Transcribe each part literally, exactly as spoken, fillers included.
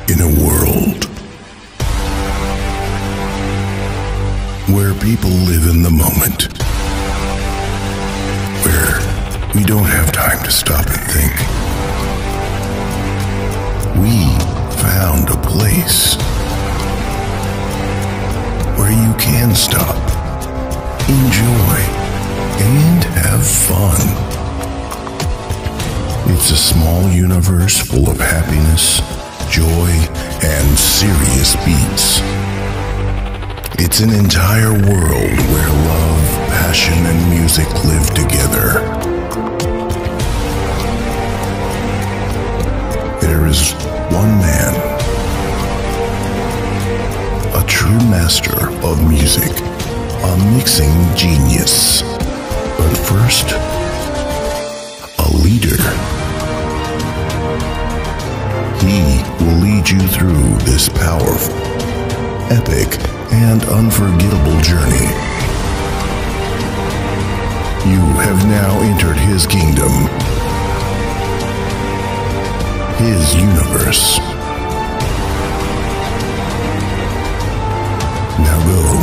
In a world where people live in the moment, where we don't have time to stop and think, we found a place where you can stop, enjoy, and have fun. It's a small universe full of happiness, joy, and serious beats. It's an entire world where love, passion, and music live together. There is one man, a true master of music, a mixing genius. But first, a leader. He will lead you through this powerful, epic, and unforgettable journey. You have now entered his kingdom, his universe. Now go.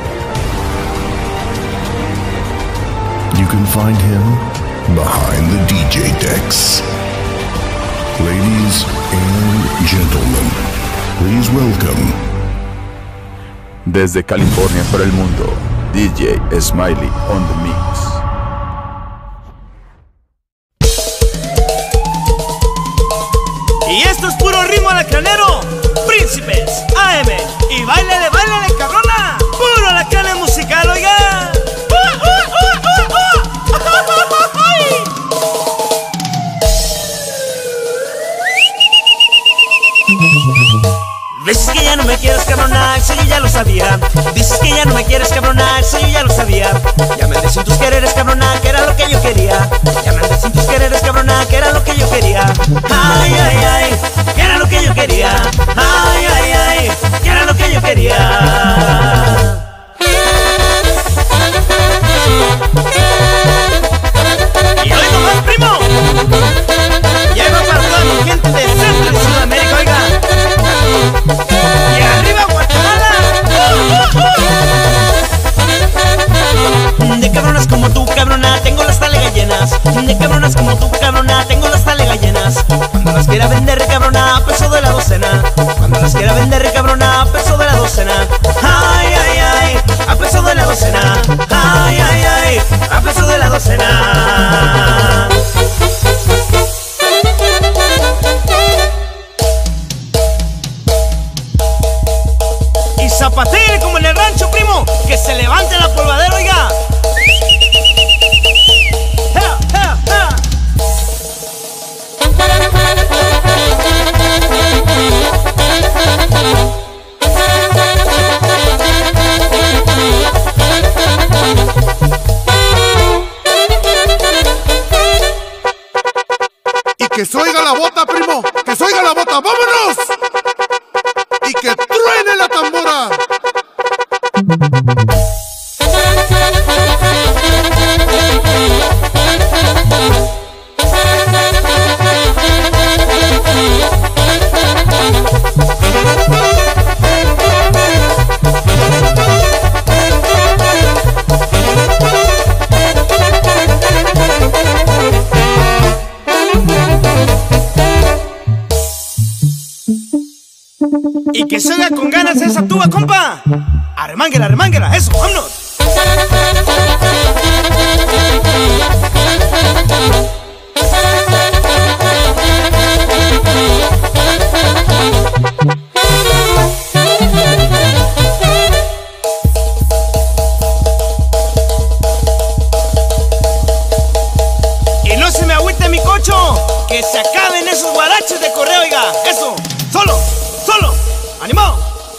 You can find him behind the D J decks. Ladies and gentlemen, please welcome. Desde California para el mundo, D J Smiley on the mix. Y esto es puro ritmo alacranero, Príncipes A M. Y bailele, bailele, cabrona. Puro alacrán musical, oiga. ¡Uh, uh, uh, uh, uh! Dices que ya no me quieres, cabrona, eso yo ya lo sabía. Dices que ya no me quieres, cabrona, eso yo ya lo sabía. Ya me andes sin tus quereres, cabrona, que era lo que yo quería. Ya me andes sin tus quereres, cabrona, que era lo que yo quería. Ay, ay, ay, que era lo que yo quería. Ay, ay, ay, que era lo que yo quería. Y hoy nomás, primo, llego para toda mi gente de Centro y Sudamérica, oiga. Y arriba Guatemala. uh, uh, uh. De cabronas como tú, cabrona, tengo las talega llenas. De cabronas como tú, cabrona, tengo las talega llenas. Cuando las quiera vender, cabrona, a peso de la docena. Cuando las quiera vender, cabrona, a peso de la docena. Ay, ay, ay, a peso de la docena. Ay, ay, ay, a peso de la docena. Zapatele como en el rancho, primo, que se levante la polvadera, oiga. ¡Ja, ja, ja! Y que se oiga la bota, primo, que se oiga la bota, ¡vámonos! Y que truene la tambora. Y que se haga con ganas esa tuba, compa. Arremánguela, arremánguela, eso, vámonos. Y no se me agüite mi cocho, que se acaben esos guaraches de correo, oiga, eso, solo. ¡Solo! ¡Animado!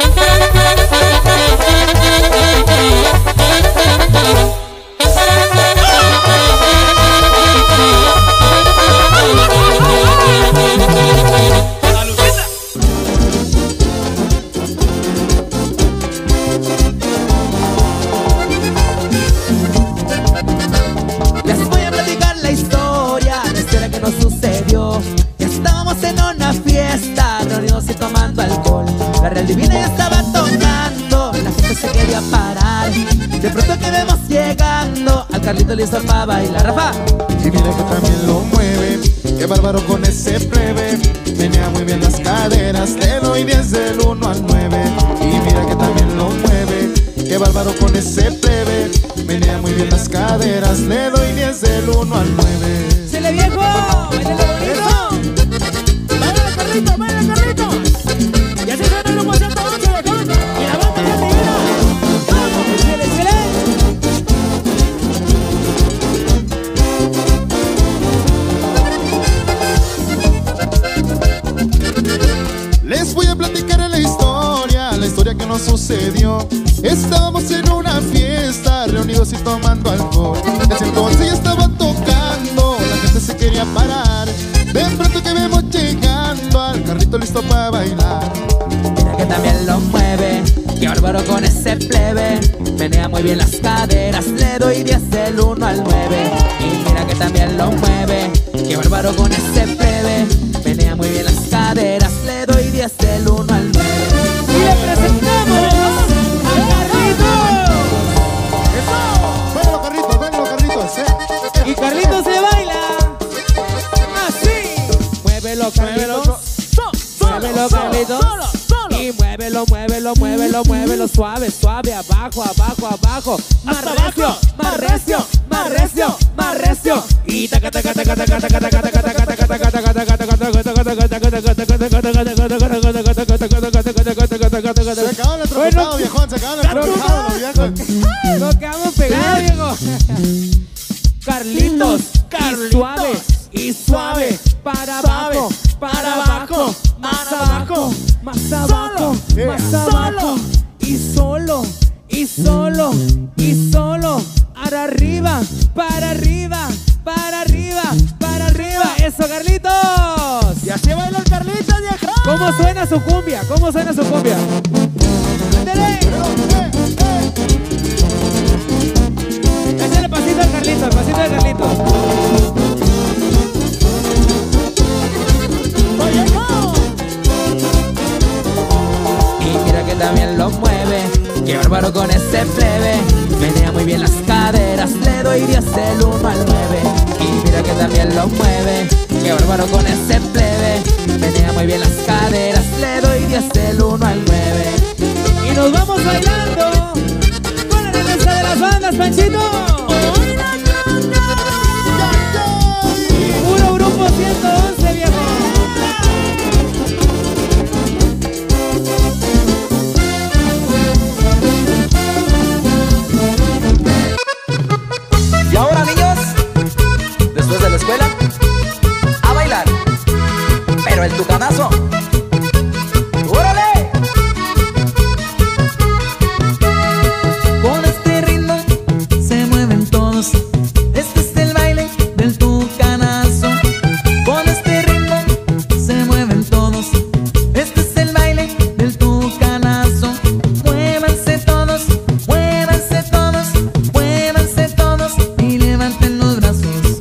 Les voy a platicar la historia, la historia que nos sucedió. Estábamos en una fiesta, reunidos y tomando carrito listo para bailar. Rafa. Y mira que también lo mueve, qué bárbaro con ese plebe. Menea muy bien las caderas, le doy diez del uno al nueve. Y mira que también lo mueve, qué bárbaro con ese plebe. Menea muy bien las caderas, le doy diez del uno al nueve. ¡Se le viejo! ¡Bailale bonito! ¡Bailale carrito, bailale carrito! Y así suena el grupo ciento once de Con y la banda de Tigre. ¡Vamos! ¡Chile, chile! Les voy a platicar la historia, la historia que nos sucedió. Estábamos en una fiesta, reunidos y tomando alcohol. Ese entonces ya estaba tocando, la gente se quería parar. De pronto que vemos llegando al carrito listo para bailar. Mira que también lo mueve, qué bárbaro con ese plebe. Menea muy bien las caderas, le doy diez del uno al nueve. Y mira que también lo mueve, qué bárbaro con ese plebe. Menea muy bien las caderas, le doy diez del uno al nueve. Y le presentamos a Carlitos. ¡Eso! ¡Véngalo, Carlitos! ¡Véngalo, Carlitos! ¿eh? Y Carlitos se baila así. Muévelo, Carlitos. Muévelo, Carlitos. Y muévelo, muévelo, muévelo, muévelo suave, suave, abajo, abajo, abajo. Más recio, más recio, más recio, más recio. Y taca taca taca taca taca taca taca taca taca taca taca taca taca Se acabó el atropellado, viejón, se acabó el atropellado, viejón. Nos quedamos pegados, viejo. Carlitos, y suave, y suave, para abajo, para abajo, más abajo, más abajo, más abajo, y solo, y solo, y solo, para arriba, para arriba, para arriba, para arriba. Eso, Carlitos. Y así baila el Carlitos, viejo. ¿Cómo suena su cumbia? ¿Cómo suena su cumbia? ¡Ándale! Échale pasito al Carlitos, el pasito al Carlitos. Y mira que también lo mueve, qué bárbaro con ese plebe. Menea muy bien las caderas, le doy diez del uno al nueve. Y mira que también lo mueve, qué bárbaro con ese plebe. Menea muy bien las caderas, le doy diez del uno al nueve. Y nos vamos bailando con la remesa de las bandas, Panchito. Puro grupo ciento once, viejo. Y ahora, niños, después de la escuela, a bailar, pero el tucanazo. ¡Órale! Con este ritmo se mueven todos. Este es el baile del tucanazo. Con este ritmo se mueven todos. Este es el baile del tucanazo. Muévanse todos, muévanse todos, muévanse todos y levanten los brazos.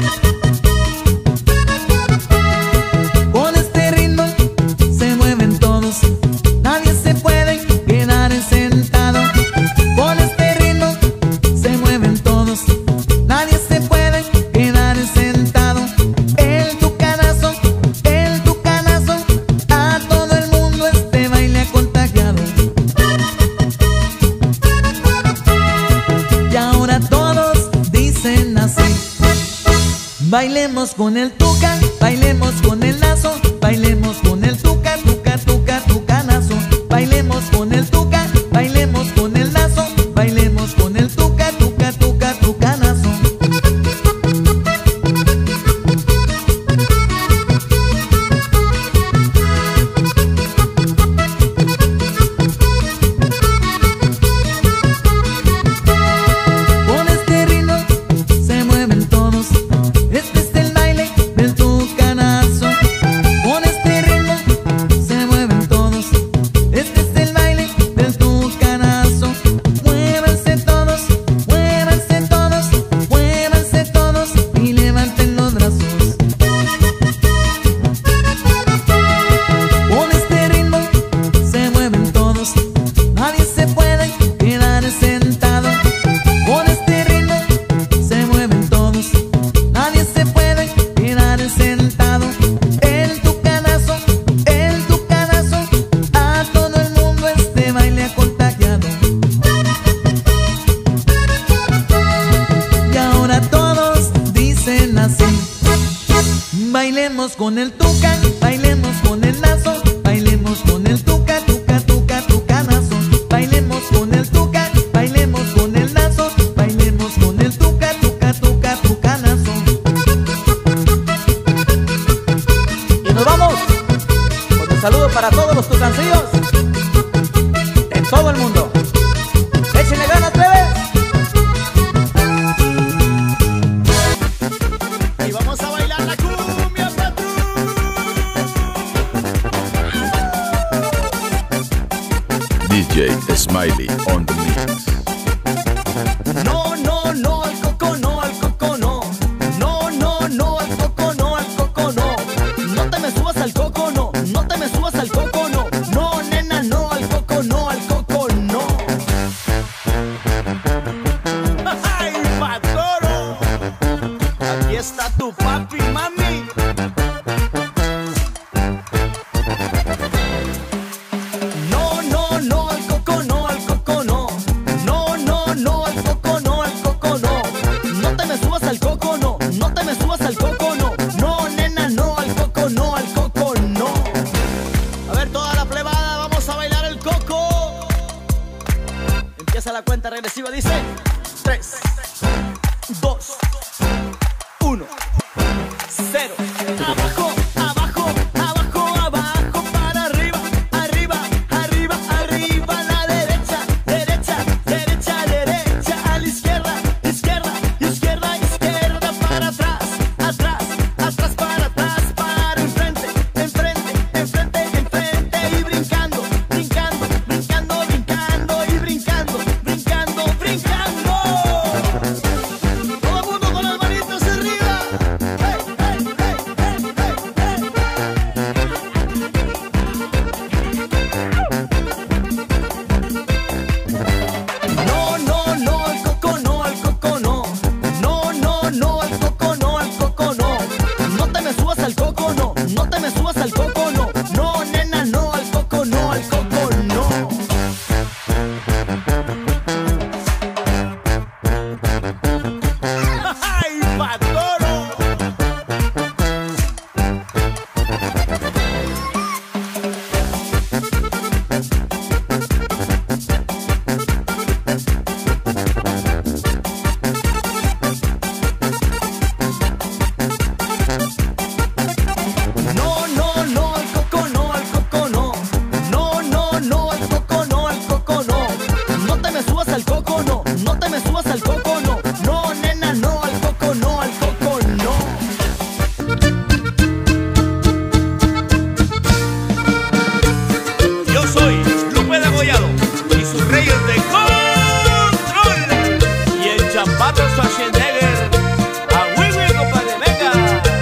Con este ritmo se mueven todos. Nadie se puede quedar sentado. Con este ritmo se mueven todos. Nadie se puede quedar sentado. El tucanazo, el tucanazo, a todo el mundo este baile ha contagiado. Y ahora todos dicen así: bailemos con el tuca, bailemos con el lazo, bailemos con el tuca, tuca, tuca, tucanazo. Bailemos con el tuca, bailemos con el lazo, bailemos con el tuca, tuca, tuca, tucanazo. Con este ritmo se mueven todos. Este es el baile del tucanazo. Con este ritmo Bailemos con el tuca, bailemos con el lazo, bailemos con el tuca, tuca, tuca, tucanazo. Bailemos con el tuca, bailemos con el lazo, bailemos con el tuca, tuca, tuca, tucanazo. Y nos vamos con un saludo para todos los tucancillos en todo el mundo. ¡Échenle ganas, plebes! Y vamos a bailar la cumbia, patrón. D J Smiley on the mix. No, no, no, al coco no, al coco no. No, no, no, al coco no, al coco no. No te me subas al coco no, no te me subas al coco no. No, nena, no, al coco no, al coco no. ¡Ay, patoro! Aquí está tu papi, mami. No, no, no, al coco no, al coco no. No, no, no, al coco no, al coco no. No te me subas al coco no, no te me subas al coco no. No, nena, no, al coco no, al coco no. A ver, toda la plebada, vamos a bailar el coco. Empieza la cuenta regresiva, dice tres, dos, uno, cero. Abajo, abajo, abajo, abajo, para arriba, arriba, arriba, arriba, a la derecha, derecha, derecha, derecha, a la izquierda, izquierda, izquierda, izquierda, para atrás, atrás, atrás, para atrás, para enfrente, enfrente, enfrente, enfrente, y brincando, brincando, brincando, brincando, y brincando, brincando, brincando. Todo el mundo con las manitos arriba. Hey, hey, hey, hey, hey, hey. No, no, no, al coco no, al coco no. No, no, no, al coco no, al coco no. No te me subas al coco no, no te me subas al coco no. No, nena, no, al coco no, al coco no. ¡Ay, patoro! No, no, no, al coco no, al coco no. No, no, no, al coco no, al coco no. No te me subas al coco no, no te me subas al coco no. No, nena, no, al coco no, al coco no. Yo soy Lupe Degollado y sus reyes de control. Y el chapato Schwarzenegger. A Wiwi, compadre, venga.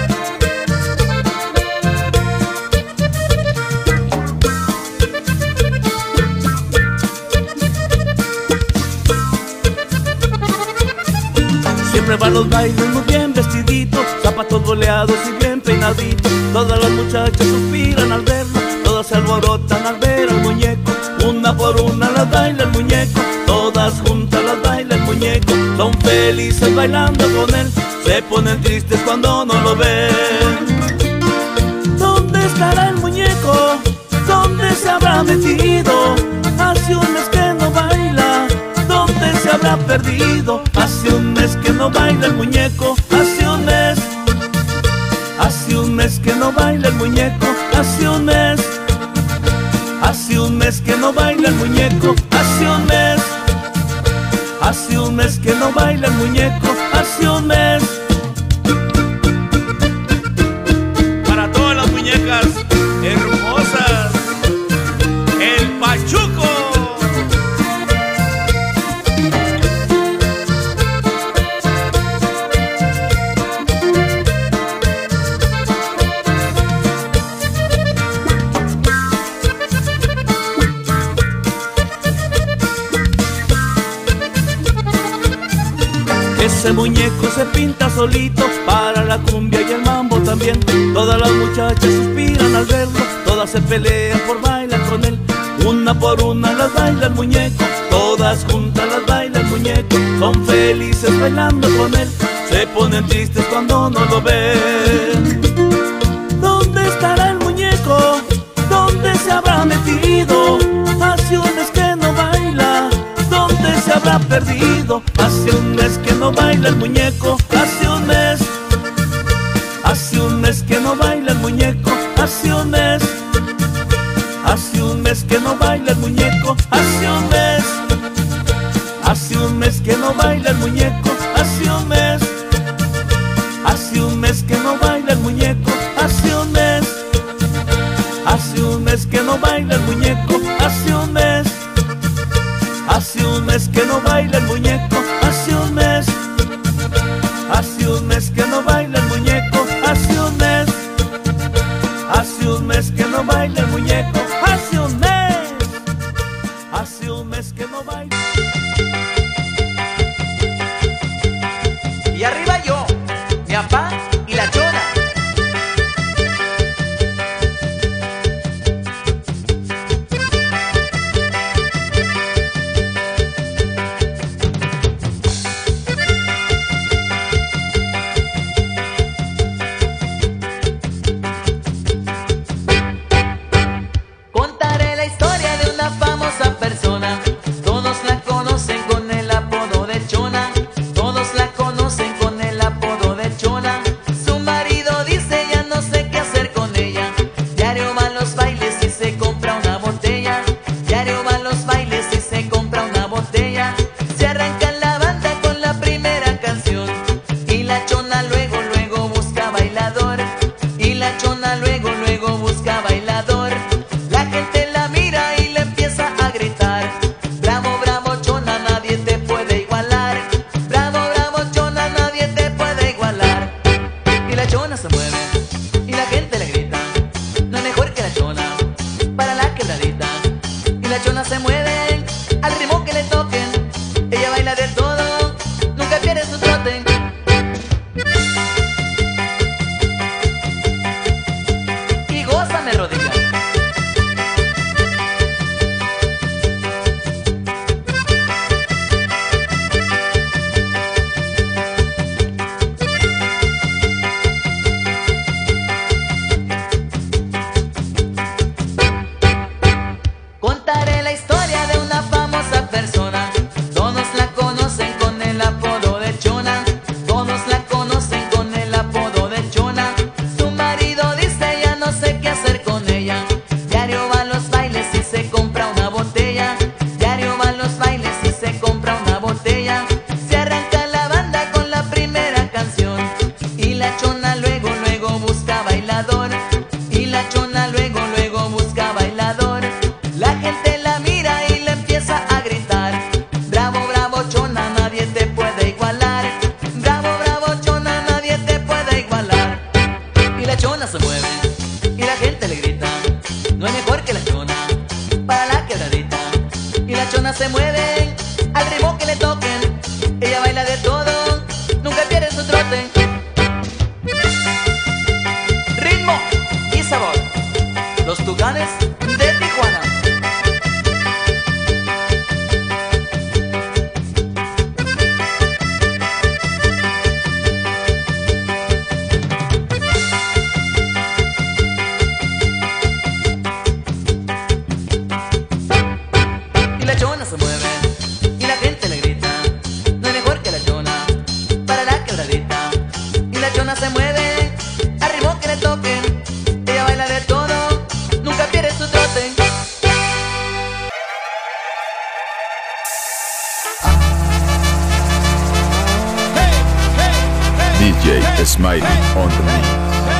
Siempre va a los bailes muy bien vestidito, zapatos boleados y bien peinadito. Todas las muchachas suspiran al verlo, todas se alborotan al ver al muñeco. Una por una las baila el muñeco, todas juntas las baila el muñeco. Son felices bailando con él, se ponen tristes cuando no lo ven. ¿Dónde estará el muñeco? ¿Dónde se habrá metido? Hace un mes que no baila, ¿dónde se habrá perdido? Hace un mes que no baila el muñeco, hace un mes. Hace un mes que no baila el muñeco, hace un mes. Hace un mes que no baila el muñeco, hace un mes. Hace un mes que no baila el muñeco, hace un mes. Para todas las muñecas hermosas, el Pachuco. Ese muñeco se pinta solito para la cumbia y el mambo también. Todas las muchachas suspiran al verlo, todas se pelean por bailar con él. Una por una las baila el muñeco, todas juntas las baila el muñeco. Son felices bailando con él, se ponen tristes cuando no lo ven. baila el muñeco, hace un mes. Hace un mes que no baila el muñeco, hace un mes. Hace un mes que no baila el muñeco, hace un mes. Hace un mes que no baila el muñeco, hace un mes. Hace un mes que no baila el muñeco, hace un mes. Hace un mes que no baila el muñeco, hace un mes. Hace un mes que no baila el muñeco, hace un mes. Hace un mes que no baila el muñeco, hace un mes. Hace un mes que no baila. Y arriba yo, mi papá y la chona. Contaré la historia de una famosa persona. Todos la conocen con el apodo de Chona. Todos la conocen con el apodo de Chona. Su marido dice ya no sé qué hacer con ella. Diario va a los bailes y se compra una botella. Diario va a los bailes y se compra una botella. Se arranca en la banda con la primera canción. Y la Chona luego, luego busca bailador. Y la Chona luego, luego busca bailador. La gente la mira y le empieza a gritar: bravo, bravo Chona, nadie te puede igualar. Bravo, bravo Chona, nadie te puede igualar. Y la Chona se mueve y la gente le grita: no es mejor que la Chona para la quebradita. Y la Chona se mueve al ritmo que le toquen. Ella baila de todo, nunca pierde su trote. Y gózame, rodilla. Contaré la historia de una famosa persona. Todos la conocen con el apodo de Chona. Todos la conocen con el apodo de Chona. Su marido dice ya no sé qué hacer con ella. Diario va a los bailes y se compra una botella. Diario va a los bailes y se compra una botella. Se arranca la banda con la primera canción. Y la Chona luego, luego busca bailador. Y la Chona luego, luego busca bailador. La gente la mira y le empieza a gritar: bravo, bravo Chona, nadie te puede igualar. Bravo, bravo Chona, nadie te puede igualar. Y la Chona se mueve y la gente le grita: no es mejor que la Chona para la quebradita. Y la Chona se mueve al ritmo que le toquen. Ella baila de todo, nunca pierde su trote. Ritmo y sabor, los Tucanes de Tijuana. Y la Chona se mueve y la gente le grita: no es mejor que la Chona para la quebradita. Y la Chona se mueve al ritmo que le toquen. Ella baila de todo, nunca pierde su trote. D J Smiley on the mix.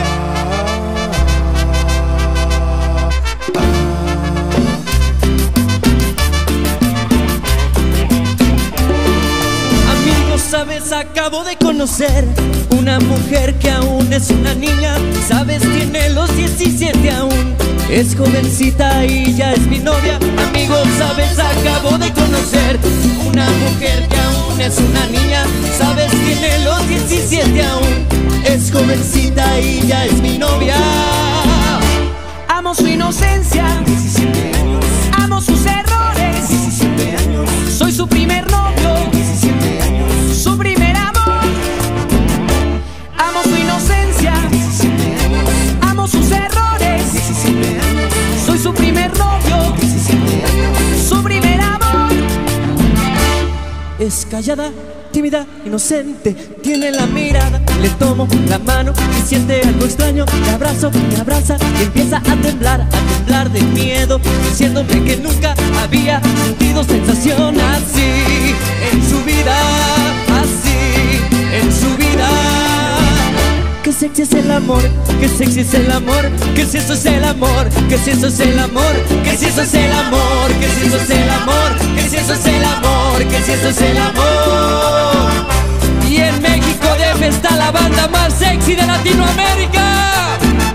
Amigo, sabes, acabo de conocer una mujer que aún es una niña. Sabes, tiene los diecisiete aún. Es jovencita y ya es mi novia. Amigo, sabes, acabo de conocer una mujer que aún es una niña. Sabes, tiene los diecisiete aún. Es jovencita y ya es mi novia. Amo su inocencia, diecisiete años. Amo sus errores, diecisiete años. Soy su primer novio, diecisiete años. Su primer amor. Amo su inocencia, diecisiete años. Amo sus errores, diecisiete años. Soy su primer novio, diecisiete años. Su primer amor. Es callada, tímida, inocente, tiene la mirada. Le tomo la mano y siente algo extraño. Me abrazo, me abraza y empieza a temblar, a temblar de miedo, diciéndome que nunca había sentido sensación así en su vida, así en su vida. Que sexy es el amor, que sexy es el amor, que si eso es el amor, que si eso es el amor, que si eso es el amor, que si eso es el amor, que si eso es el amor, que si eso es el amor. Y en México D F está la banda más sexy de Latinoamérica.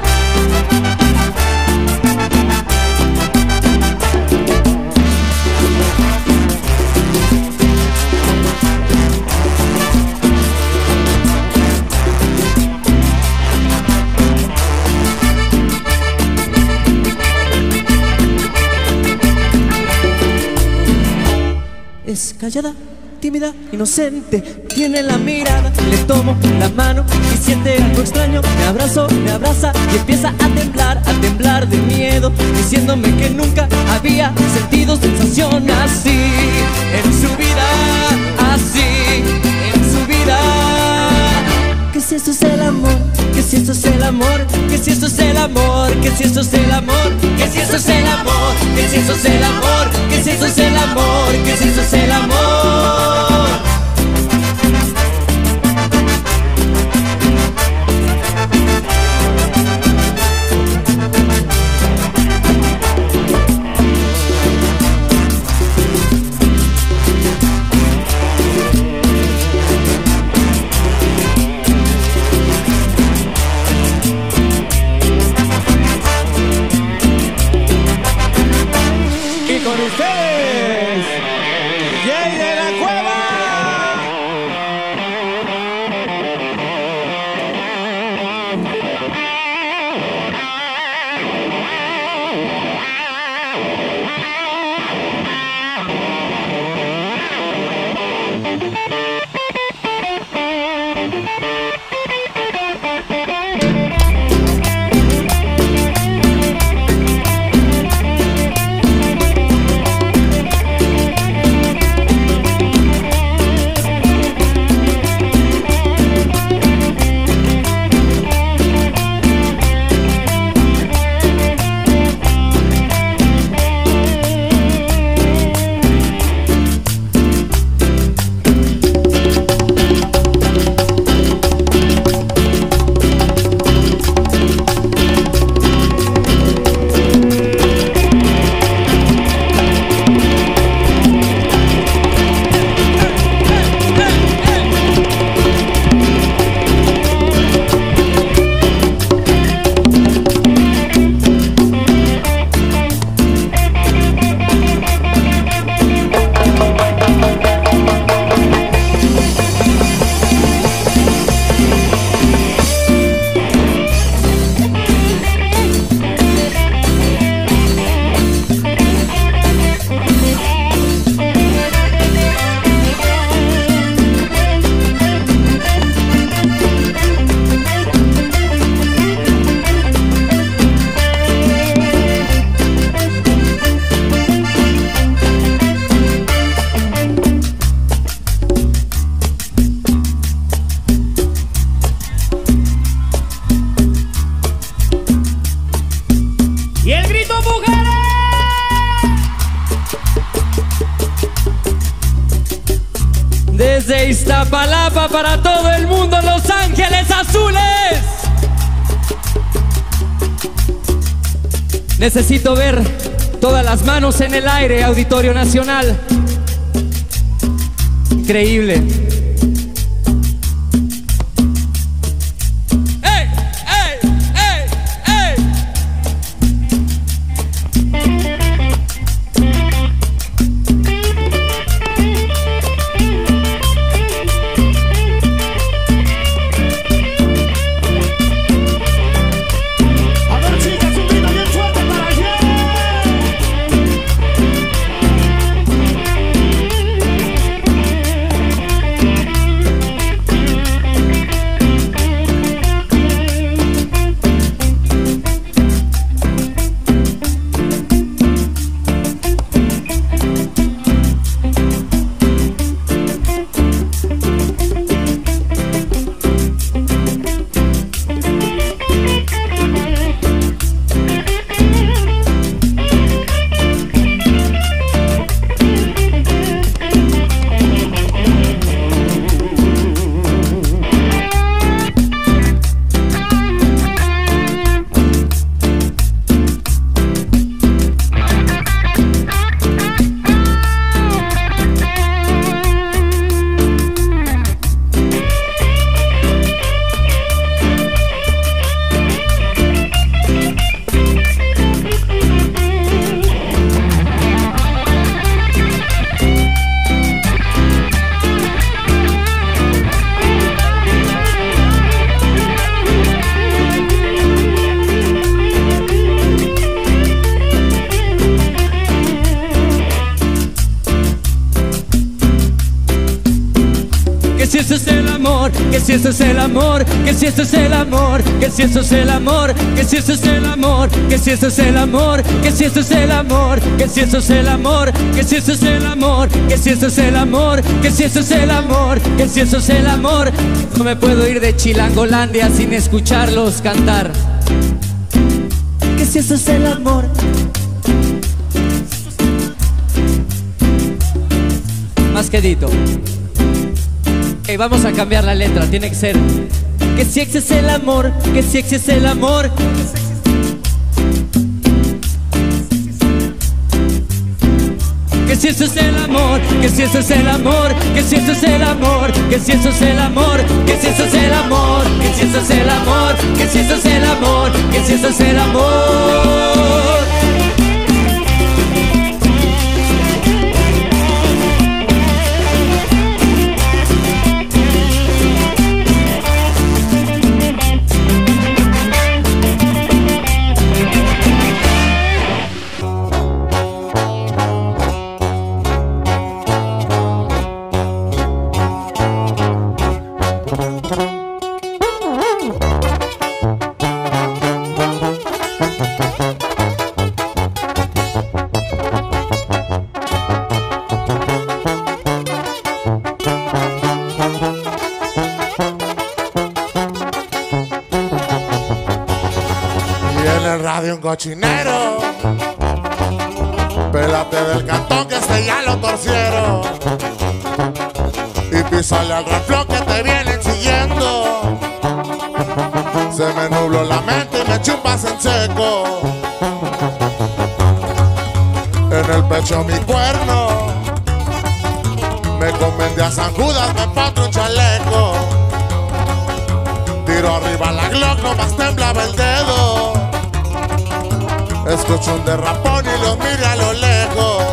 Es callada, tímida, inocente, tiene la mirada. Le tomo la mano y siente algo extraño. Me abrazo, me abraza y empieza a temblar, a temblar de miedo, diciéndome que nunca había sentido sensación así en su vida, así en su vida. Que si eso es el amor, que si eso es el amor, que si eso es el amor, que si eso es el amor, que si eso es el amor, que si eso es el amor, que si eso es el amor, que si eso es el amor. Desde Iztapalapa para todo el mundo, Los Ángeles Azules. Necesito ver todas las manos en el aire, Auditorio Nacional. Increíble. que si eso es el amor, que si eso es el amor, que si eso es el amor, que si eso es el amor, que si eso es el amor, que si eso es el amor, que si eso es el amor, que si eso es el amor, que si eso es el amor, que si eso es el amor, que si eso es el amor. No me puedo ir de Chilangolandia sin escucharlos cantar. Que si eso es el amor. Más quedito. Okay, vamos a cambiar la letra, tiene que ser que si ese es el amor, que si ese es el amor. Que si eso es el amor, que si eso es el amor, que si eso es el amor, que si eso es el amor, que si eso es el amor, que si eso es el amor, que si eso es el amor, que si eso es el amor. Un cochinero, pélate del cantón que este ya lo torcieron y písale al reflo que te vienen siguiendo. Se me nubló la mente y me chupas en seco. En el pecho mi cuerno, me convendé a San Judas, me patro un chaleco. Tiro arriba la Glock, nomás temblaba el dedo. Escucho un derrapón y los miro a lo lejos.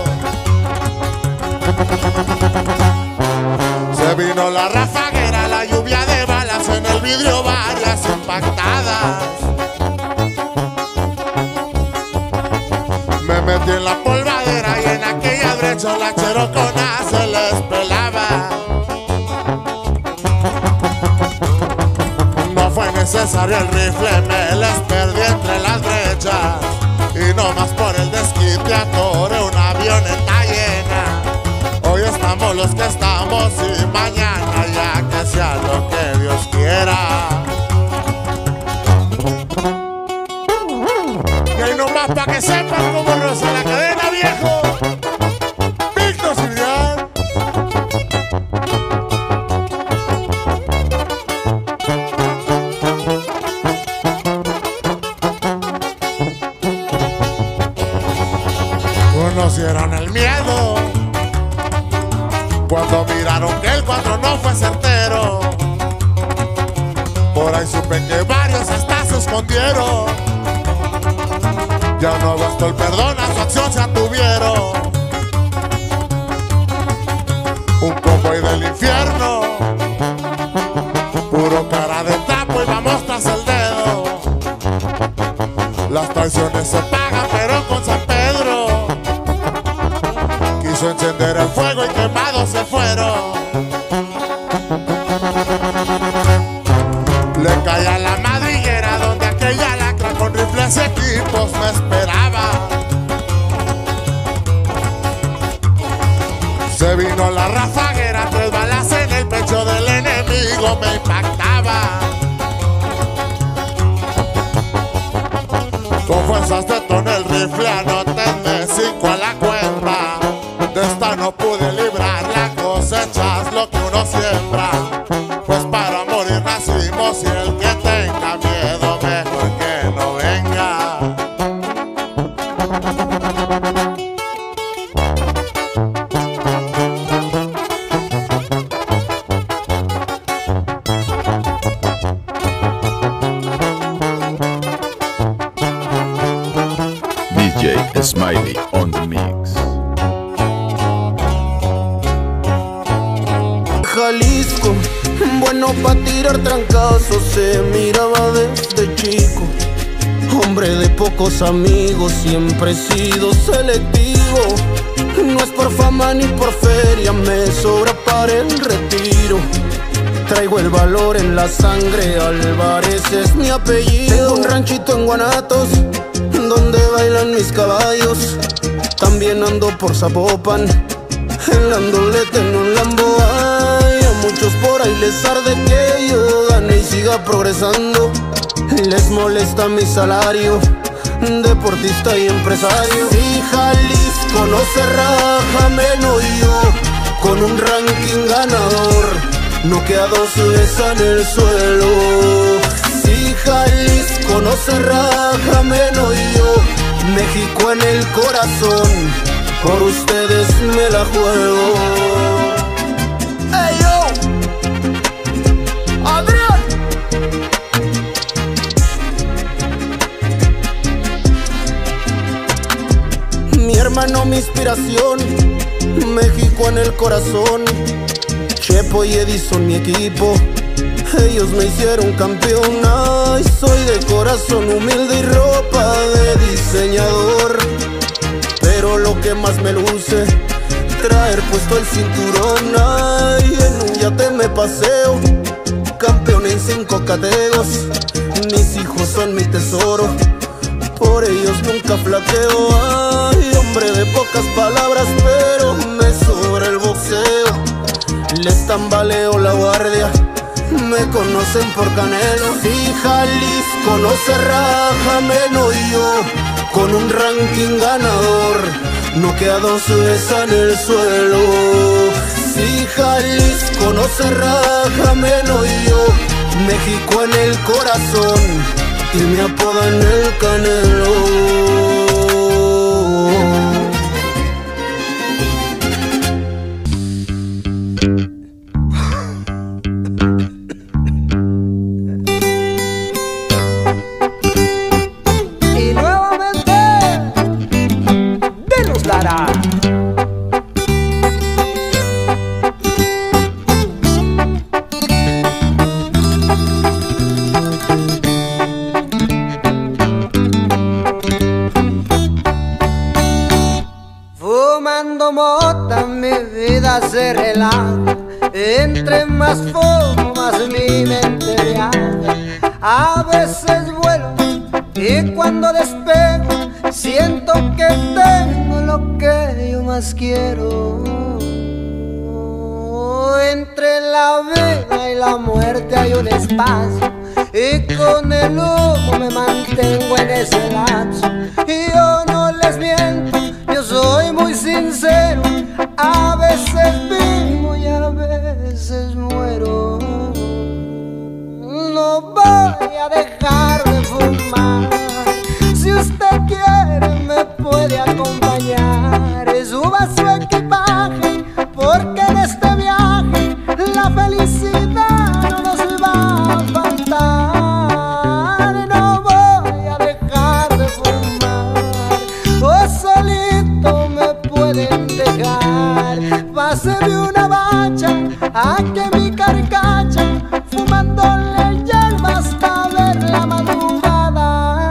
Se vino la rafaguera, la lluvia de balas, en el vidrio varias impactadas. Me metí en la polvadera y en aquella brecha la cherocona se les pelaba. No fue necesario el rifle, me les perdí entre las brechas. Y no más por el desquite atoré una avioneta llena. Hoy estamos los que estamos y mañana ya que sea lo que Dios quiera. Y ahí nomás pa' que sepan cómo roza la cadena, viejo. Víctor Silvián. Conocieron el miedo cuando miraron que el cuatro no fue certero. Por ahí supe que varios hasta se escondieron. Ya no bastó el perdón, a su acción se atuvieron. Un convoy del infierno, puro cara de trapo y vamos tras el dedo. Las traiciones se pagan pero con San Pedro. Quiso encender el fuego y quemados se fueron. Le caí a la madriguera donde aquella lacra con rifles y equipos me esperaba. Se vino la rafaguera, tres balas en el pecho del enemigo me impactaba. Con fuerzas detoné el rifle, anótenme cinco a la cuenta. De esta no pude librar, la cosecha es lo que uno siembra. Pues para morir nacimos y el que tenga miedo mejor que no venga. D J Smiley on the mix. Jalisco, bueno pa' tirar trancazos, se miraba desde chico. Hombre de pocos amigos, siempre he sido selectivo. No es por fama ni por feria, me sobra para el retiro. Traigo el valor en la sangre, Álvarez es mi apellido. Tengo un ranchito en Guanatos, donde bailan mis caballos. También ando por Zapopan, en Landolete, en un Lambo. Ay, a muchos por ahí les arde que yo gane y siga progresando. Les molesta mi salario, deportista y empresario. Si Jalisco no se raja, menos yo, con un ranking ganador, no queda dos veces en el suelo. Si Jalisco no se raja, menos yo, México en el corazón, por ustedes me la juego. ¡Hey yo! ¡Adrián! Mi hermano, mi inspiración, México en el corazón. Chepo y Edison, mi equipo, ellos me hicieron campeón. Ay, soy de corazón humilde y ropa de diseñador, pero lo que más me luce, traer puesto el cinturón. Ay, en un yate me paseo, campeón en cinco categos. Mis hijos son mi tesoro, por ellos nunca flaqueo. Ay, hombre de pocas palabras, pero me sobra el boxeo. Les tambaleo la guardia, me conocen por Canelo. Si Jalisco no se raja, menos yo, con un ranking ganador, no queda dos veces en el suelo. Si Jalisco no se raja, menos yo, México en el corazón, y me apodan el Canelo. Fumando mota mi vida se relaja, entre más fumo más mi mente viaja. A veces vuelo y cuando despego siento que tengo lo que yo más quiero. Entre la vida y la muerte hay un espacio, y con el humo me mantengo en ese lapso. Y yo no les miento, yo soy muy sincero, a veces vivo y a veces muero. No voy a dejar de fumar, si usted quiere me puede acompañar. Suba su equipaje, porque en este viaje la felicidad no nos va a faltar. No voy a dejar de fumar, o solito me pueden dejar. Páseme una bacha, a que mi carcacha, fumándole hierba hasta ver la madrugada.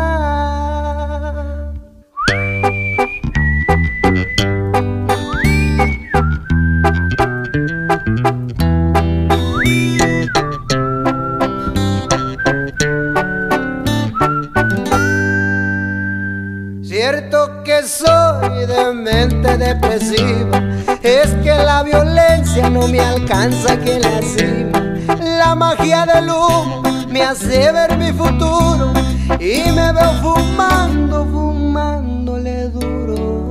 Cierto que soy de mente depresiva, es que la violencia no me alcanza aquí en la cima. La magia del humo me hace ver mi futuro, y me veo fumando, fumándole duro.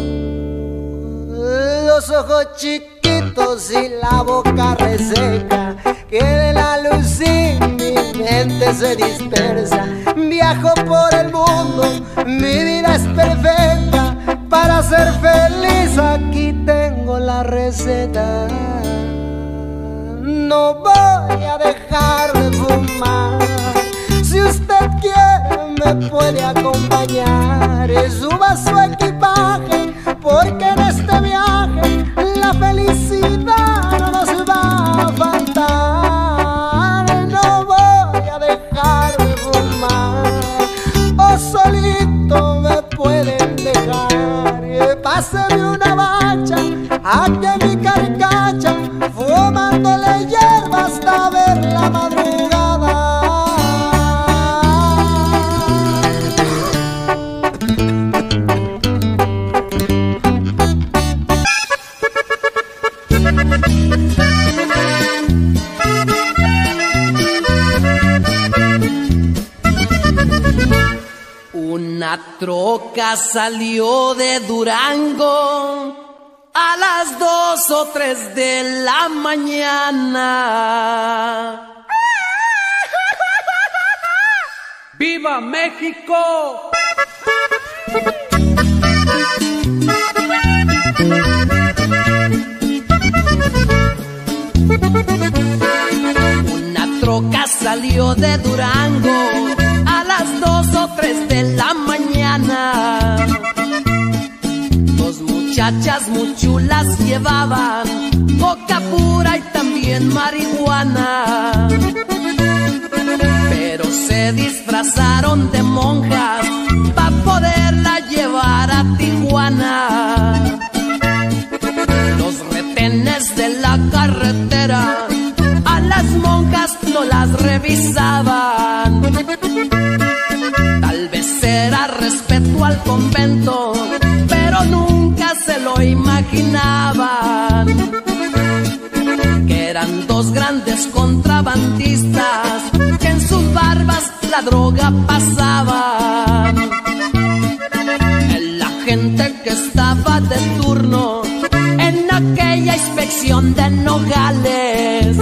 Los ojos chiquitos y la boca reseca, que de la luz sin mi mente se dispersa. Viajo por el mundo, mi vida es perfecta, para ser feliz aquí tengo la receta. No voy a dejar de fumar, si usted quiere me puede acompañar. Suba su equipaje, porque en este viaje la felicidad no nos va a faltar. No voy a dejar de fumar, o solito me pueden dejar. Páseme una bacha, a que mi carcacha, fumándole hierba hasta ver Una troca salió de Durango a las dos o tres de la mañana. ¡Viva México! Una troca salió de Durango a las dos o tres de la mañana. Dos muchachas muy chulas llevaban coca pura y también marihuana, pero se disfrazaron de monjas para poderla llevar a Tijuana. Los retenes de la carretera a las monjas no las revisaban. Tal vez era respeto al convento, pero nunca se lo imaginaban, que eran dos grandes contrabandistas que en sus barbas la droga pasaban. El agente que estaba de turno en aquella inspección de Nogales,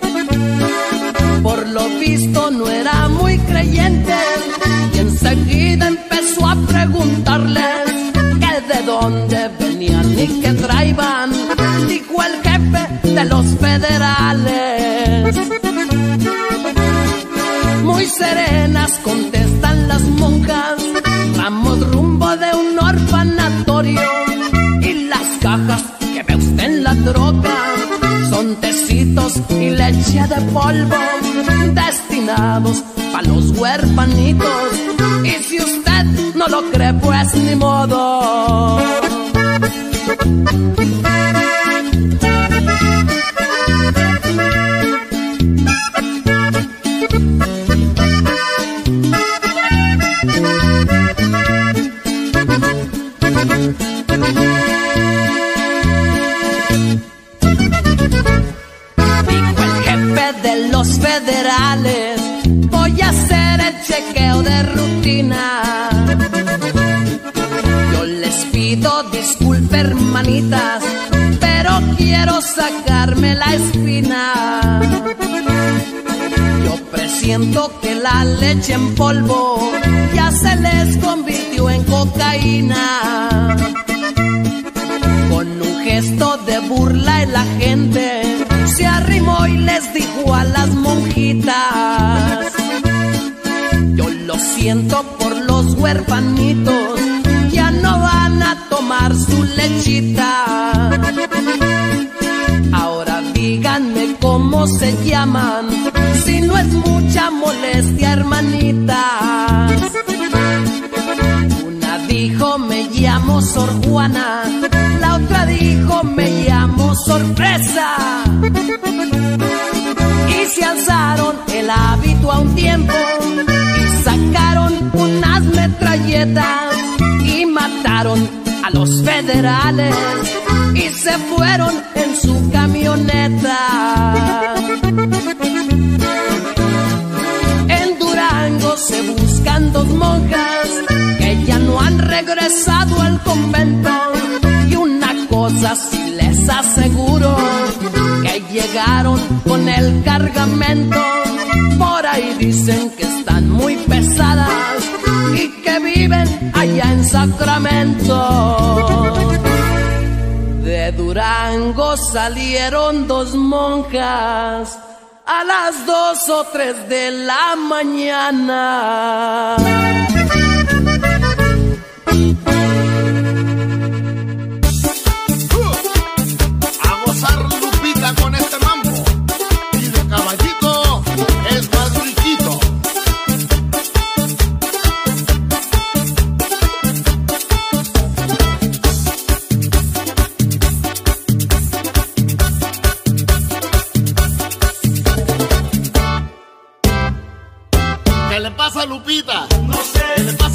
por lo visto no era muy creyente, y enseguida empezó a preguntarles que de dónde venían y qué traían. Dijo el jefe de los federales. Muy serenas contestan las monjas, vamos rumbo de un orfanatorio, y las cajas que ve usted en la troca son tecitos y leche de polvo destinados para los huerfanitos. Y si usted no lo cree, pues ni modo. De los federales, voy a hacer el chequeo de rutina. Yo les pido disculpas, hermanitas, pero quiero sacarme la espina. Yo presiento que la leche en polvo ya se les convirtió en cocaína. Con un gesto de burla el agente se arrimó y les dijo a las monjitas: yo lo siento por los huerfanitos, ya no van a tomar su lechita. Ahora díganme cómo se llaman, si no es mucha molestia, hermanitas. Una dijo me llamo Sor Juana, la otra dijo me llamo Sorpresa. Y se alzaron el hábito a un tiempo y sacaron unas metralletas y mataron a los federales y se fueron en su camioneta. En Durango se buscan dos monjas que ya no han regresado al convento, y una cosa sí les aseguro, que llegaron con el cargamento. Por ahí dicen que están muy pesadas y que viven allá en Sacramento. De Durango salieron dos monjas a las dos o tres de la mañana. Con este mambo, y de caballito es más riquito. ¿Qué le pasa a Lupita? No sé. ¿Qué le pasa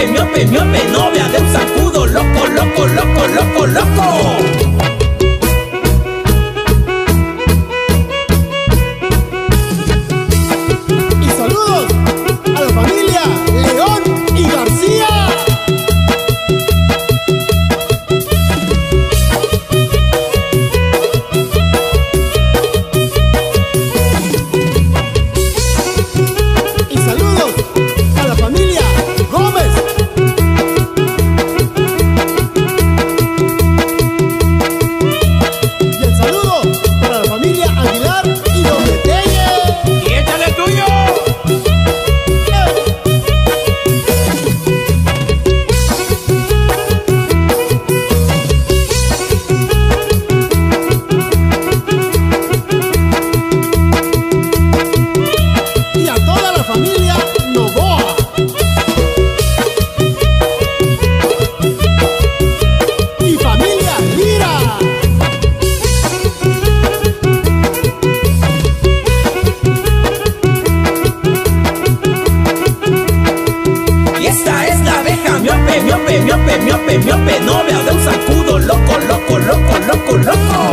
miope, miope, novia de un zancudo, loco, loco, loco, loco, loco. Miope, miope, miope, miope, novia de un zancudo, loco, loco, loco, loco, loco.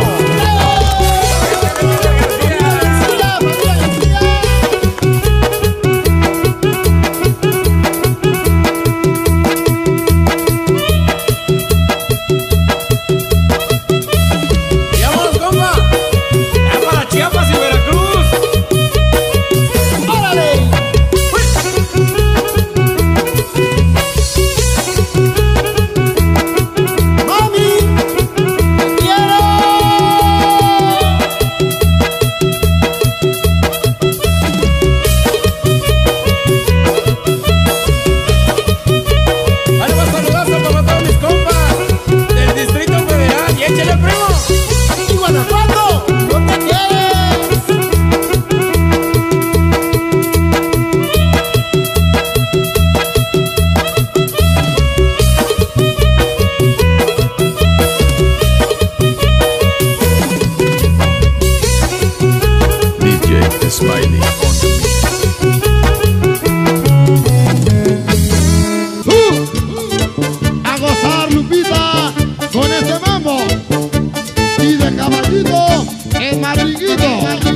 Smiley on the beat. A gozar, Lupita, con este mambo. Y de caballito, el marriguito.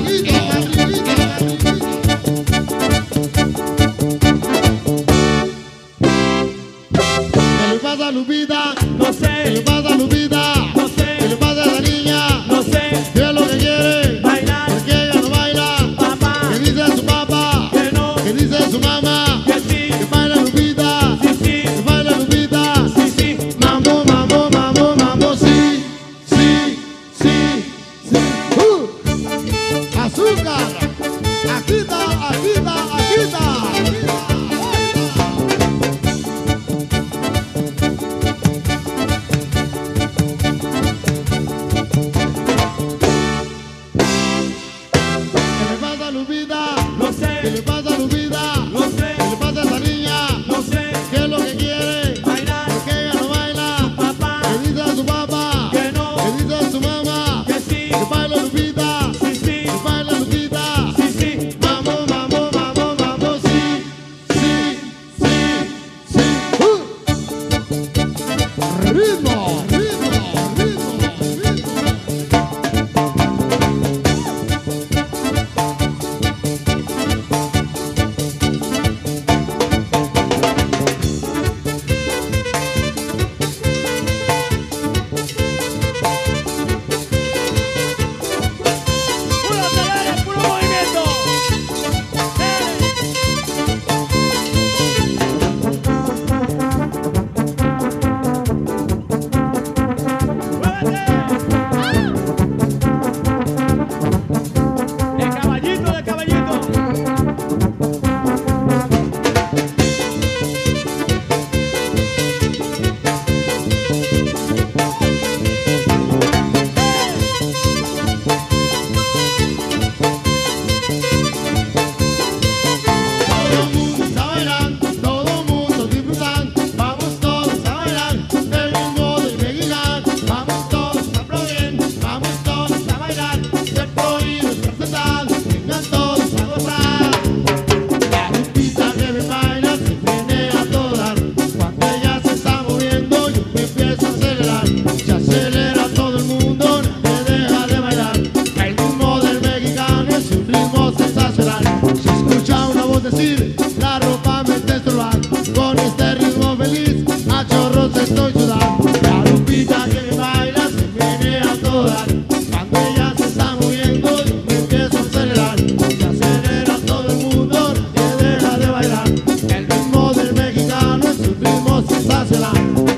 ¿Qué le pasa a Lupita? No sé. ¿Qué le pasa a Lupita? No sé. ¿Qué le pasa a esa niña? No sé. ¿Qué es lo que quiere? Bailar. ¿Por qué ella no baila? Papá. ¿Qué dice su papá? Que no. ¿Qué dice su mamá? Que sí. Que baila Lupita. Sí, sí. Que baila Lupita. Sí, sí. Mambo, mambo, mambo, mambo, sí. Sí, sí, sí. Uh. Azúcar. Agita, agita, agita. ¿Qué le pasa a Lupita? No sé. ¿Qué le pasa a Lupita? No sé. ¿Qué le pasa a esa niña? No sé. ¿Qué es lo que quiere? Bailar. ¿Por qué ella no baila? Papá. ¿Qué dice su papá? Que no. ¿Qué dice su mamá? Que sí. Que baila Lupita. Sí, sí. Que baila Lupita. Sí, sí. Mambo, mambo, mambo, mambo, sí. Sí, sí, sí. Uh. Ritmo, ritmo, ritmo, ritmo. decir, la ropa me está estorbando. Con este ritmo feliz, a chorros estoy sudando. La Lupita que baila se menea a todo dar. Cuando ella se está moviendo, yo me empiezo a acelerar. Se acelera todo el mundo, nadie deja de bailar. El ritmo del mexicano es un ritmo sensacional.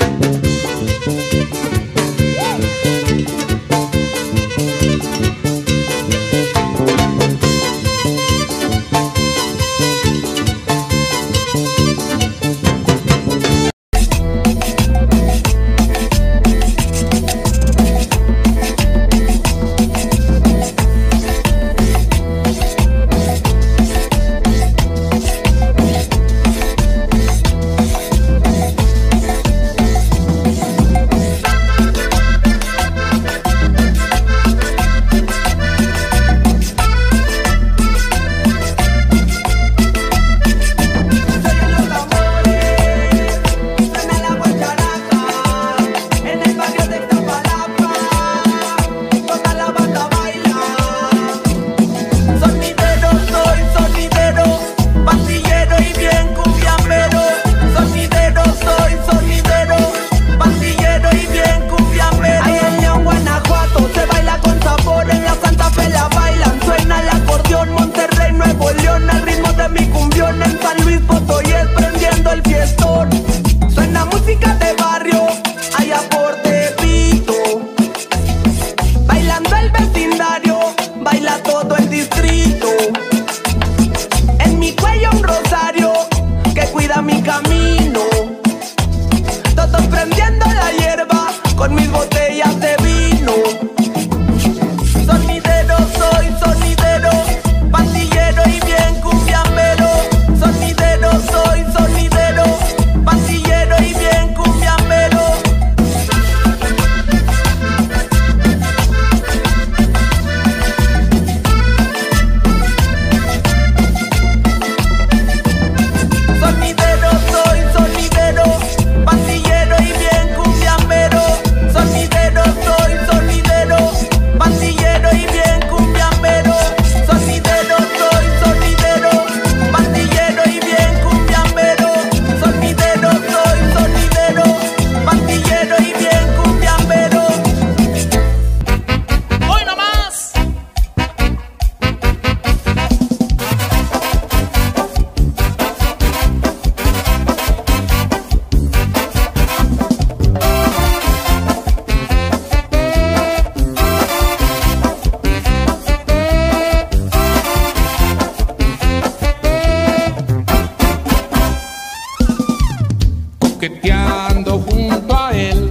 Coqueteando junto a él,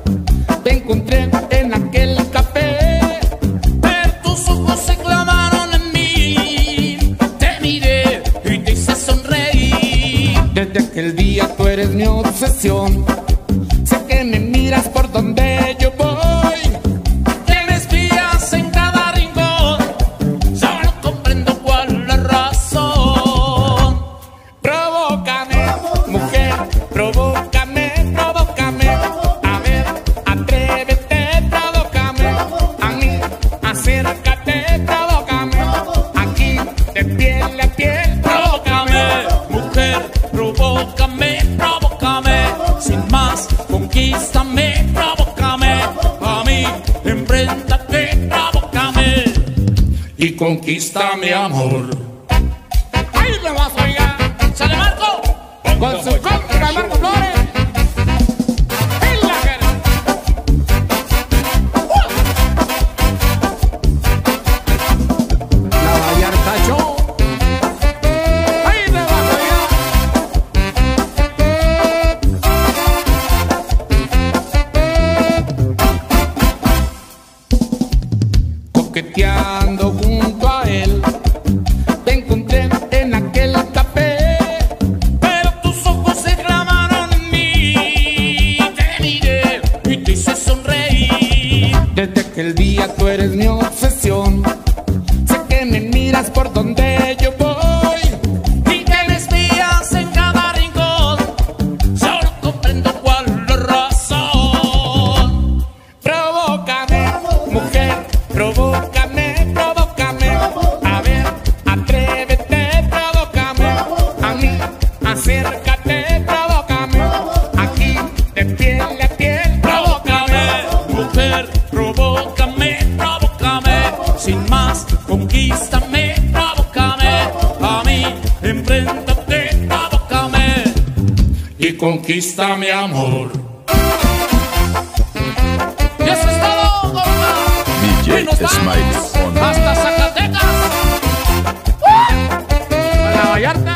te encontré en aquel café, pero tus ojos se clavaron en mí. Te miré y te hice sonreír. Desde aquel día tú eres mi obsesión. Sé que me miras por donde yo voy, que me espías en cada rincón. Solo comprendo cuál es la razón. Provócame, mujer, provócame. Conquístame, provócame, a mí, enfréntate, provócame y conquístame, amor. ¡Ahí me vas a oigar! ¡Sale Marco! Con su contra, Marco Flores. ¡En la cara! ¡Uh! La Vallarta Show. ¡Ahí me vas a oigar! Coqueteando junto a él, te encontré en aquel café, pero tus ojos se clavaron en mí. Te miré y te hice sonreír. Desde aquel día tú eres mi obsesión. Sé que me miras por donde yo voy y que me espías en cada rincón. Solo comprendo cuál es la razón. Provócame, mujer, provócame, provócame, Preséntate, abócame y conquista mi amor. Y eso es todo, gorda. D J Smiley. Hasta Zacatecas. ¡Uh! Para Vallarta.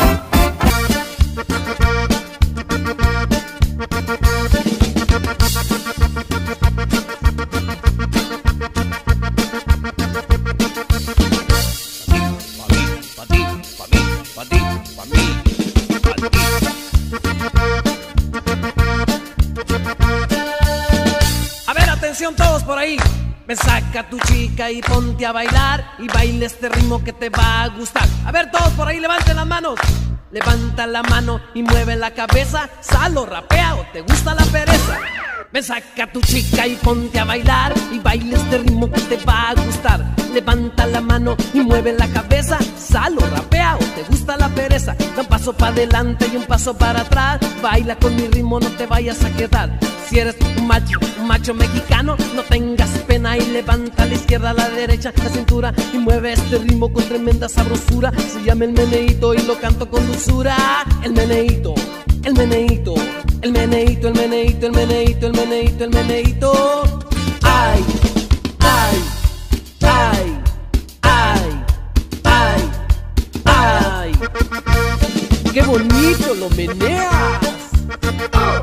Todos por ahí, me saca tu chica y ponte a bailar y baila este ritmo que te va a gustar. A ver, todos por ahí, levanten las manos. Levanta la mano y mueve la cabeza. Salo, rapea o te gusta la pereza. Me saca tu chica y ponte a bailar y baila este ritmo que te va a gustar. Levanta la mano y mueve la cabeza. Salo, rapea o te gusta la pereza. Da un paso para adelante y un paso para atrás. Baila con mi ritmo, no te vayas a quedar. Si eres un macho, un macho mexicano, no tengas pena y levanta a la izquierda, a la derecha, la cintura y mueve este ritmo con tremenda sabrosura. Se llama el meneíto y lo canto con dulzura. El meneíto, el meneíto, el meneíto, el meneíto, el meneíto, el meneíto, el meneíto. Ay, ay, ay, ay, ay, ay. Qué bonito lo meneas. Oh.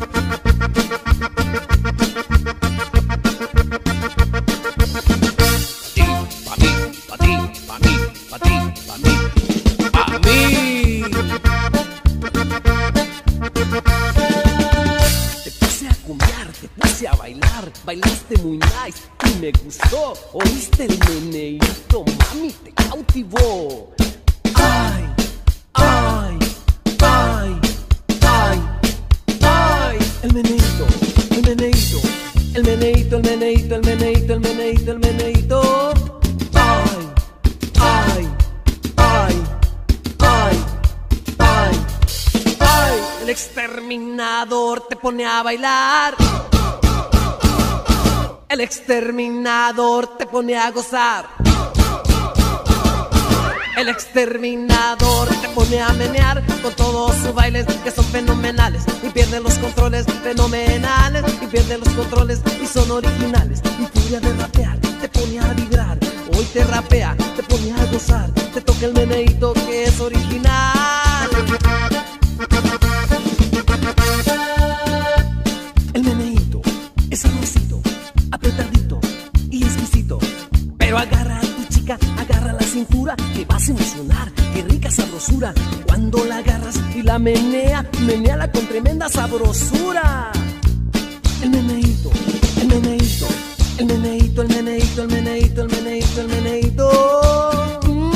Bailaste muy nice y me gustó. Oíste el meneíto, mami, te cautivó. Ay, ay, ay, ay, ay. El meneíto, el meneíto, el meneíto, el meneíto, el meneíto, el meneíto, el meneíto. Ay, ay, ay, ay, ay, ay. El exterminador te pone a bailar. El exterminador te pone a gozar. El exterminador te pone a menear con todos sus bailes que son fenomenales. Y pierde los controles fenomenales. Y pierde los controles y son originales. Y furia de rapear te pone a vibrar. Hoy te rapea, te pone a gozar. Te toca el meneíto que es original. El meneíto es sabrosito, apretadito y exquisito. Pero agarra a tu chica, agarra la cintura, que vas a emocionar, qué rica sabrosura. Cuando la agarras y la menea, meneala con tremenda sabrosura. El meneíto, el meneíto, el meneíto, el meneíto, el meneíto, el meneíto, el meneíto. Mm.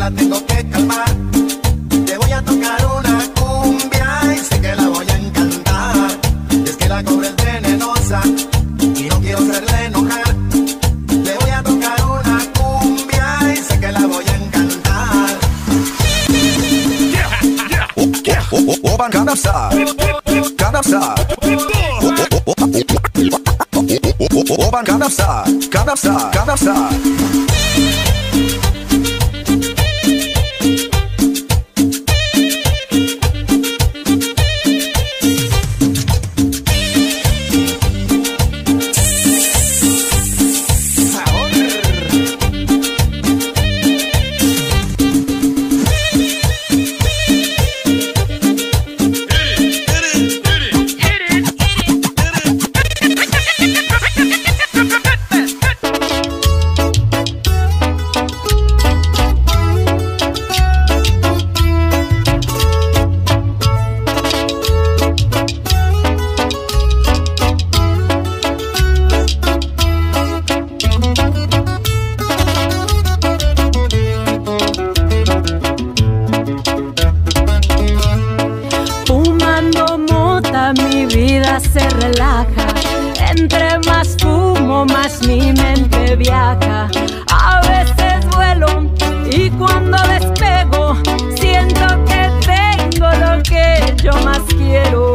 la tengo que calmar. Te voy a tocar una cumbia y sé que la voy a encantar. Es que la cobra es venenosa y no quiero hacerle enojar. Te voy a tocar una cumbia y sé que la voy a encantar. Oban Gangnam Style, Gangnam Style. Oban Gangnam Style, Gangnam Style, Gangnam Style. Mi vida se relaja, entre más fumo más mi mente viaja. A veces vuelo y cuando despego siento que tengo lo que yo más quiero.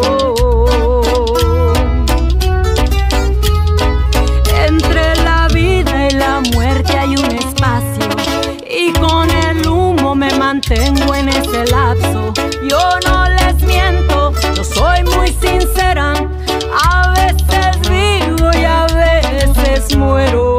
Entre la vida y la muerte hay un espacio y con el humo me mantengo en ese lapso. Yo no les miento, yo soy muy sincera, a veces vivo y a veces muero.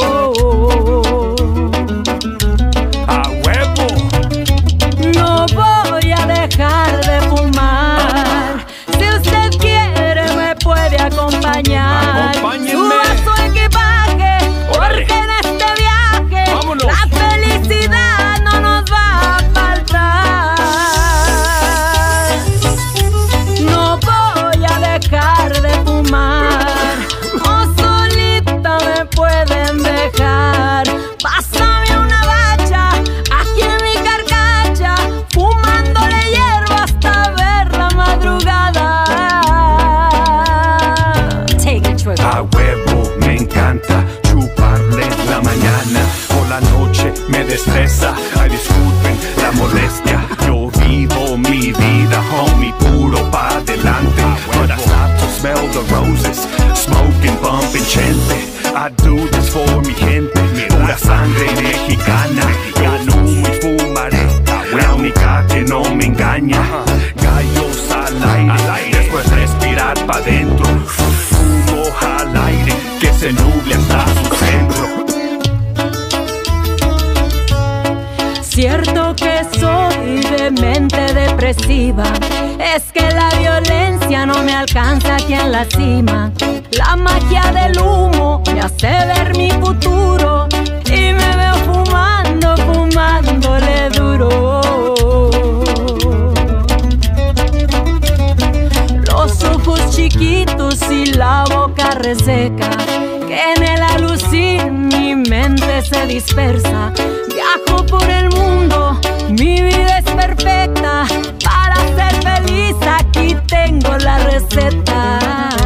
¡A huevo! No voy a dejar de fumar, si usted quiere me puede acompañar. Acompáñenme. Suba su equipaje, porque en este viaje ¡vámonos! La felicidad no nos va a faltar. No voy a dejar de fumar, o solita me pueden dejar. Pásame una bacha aquí en mi carcacha, fumándole hierba hasta ver la madrugada. Take it, Trigger. A huevo, me encanta chuparle la mañana. Por la noche me destresa. Ay, disculpen la molestia. Yo vivo mi vida, homie, puro pa' adelante. But I stop to smell the roses, smoking, bumping, chente. I do this for mi gente, pura sangre mexicana. Yo humo y fumaré, la única que no me engaña. Gallos al aire, después respirar pa' dentro. Humo al aire, que se nuble hasta su centro. Cierto que soy de mente depresiva, es que la violencia no me alcanza aquí en la cima. La magia del humo me hace ver mi futuro y me veo fumando, fumándole duro. Los ojos chiquitos y la boca reseca, que en el alucín mi mente se dispersa. Viajo por el mundo, mi vida es perfecta. Para ser feliz aquí tengo la receta.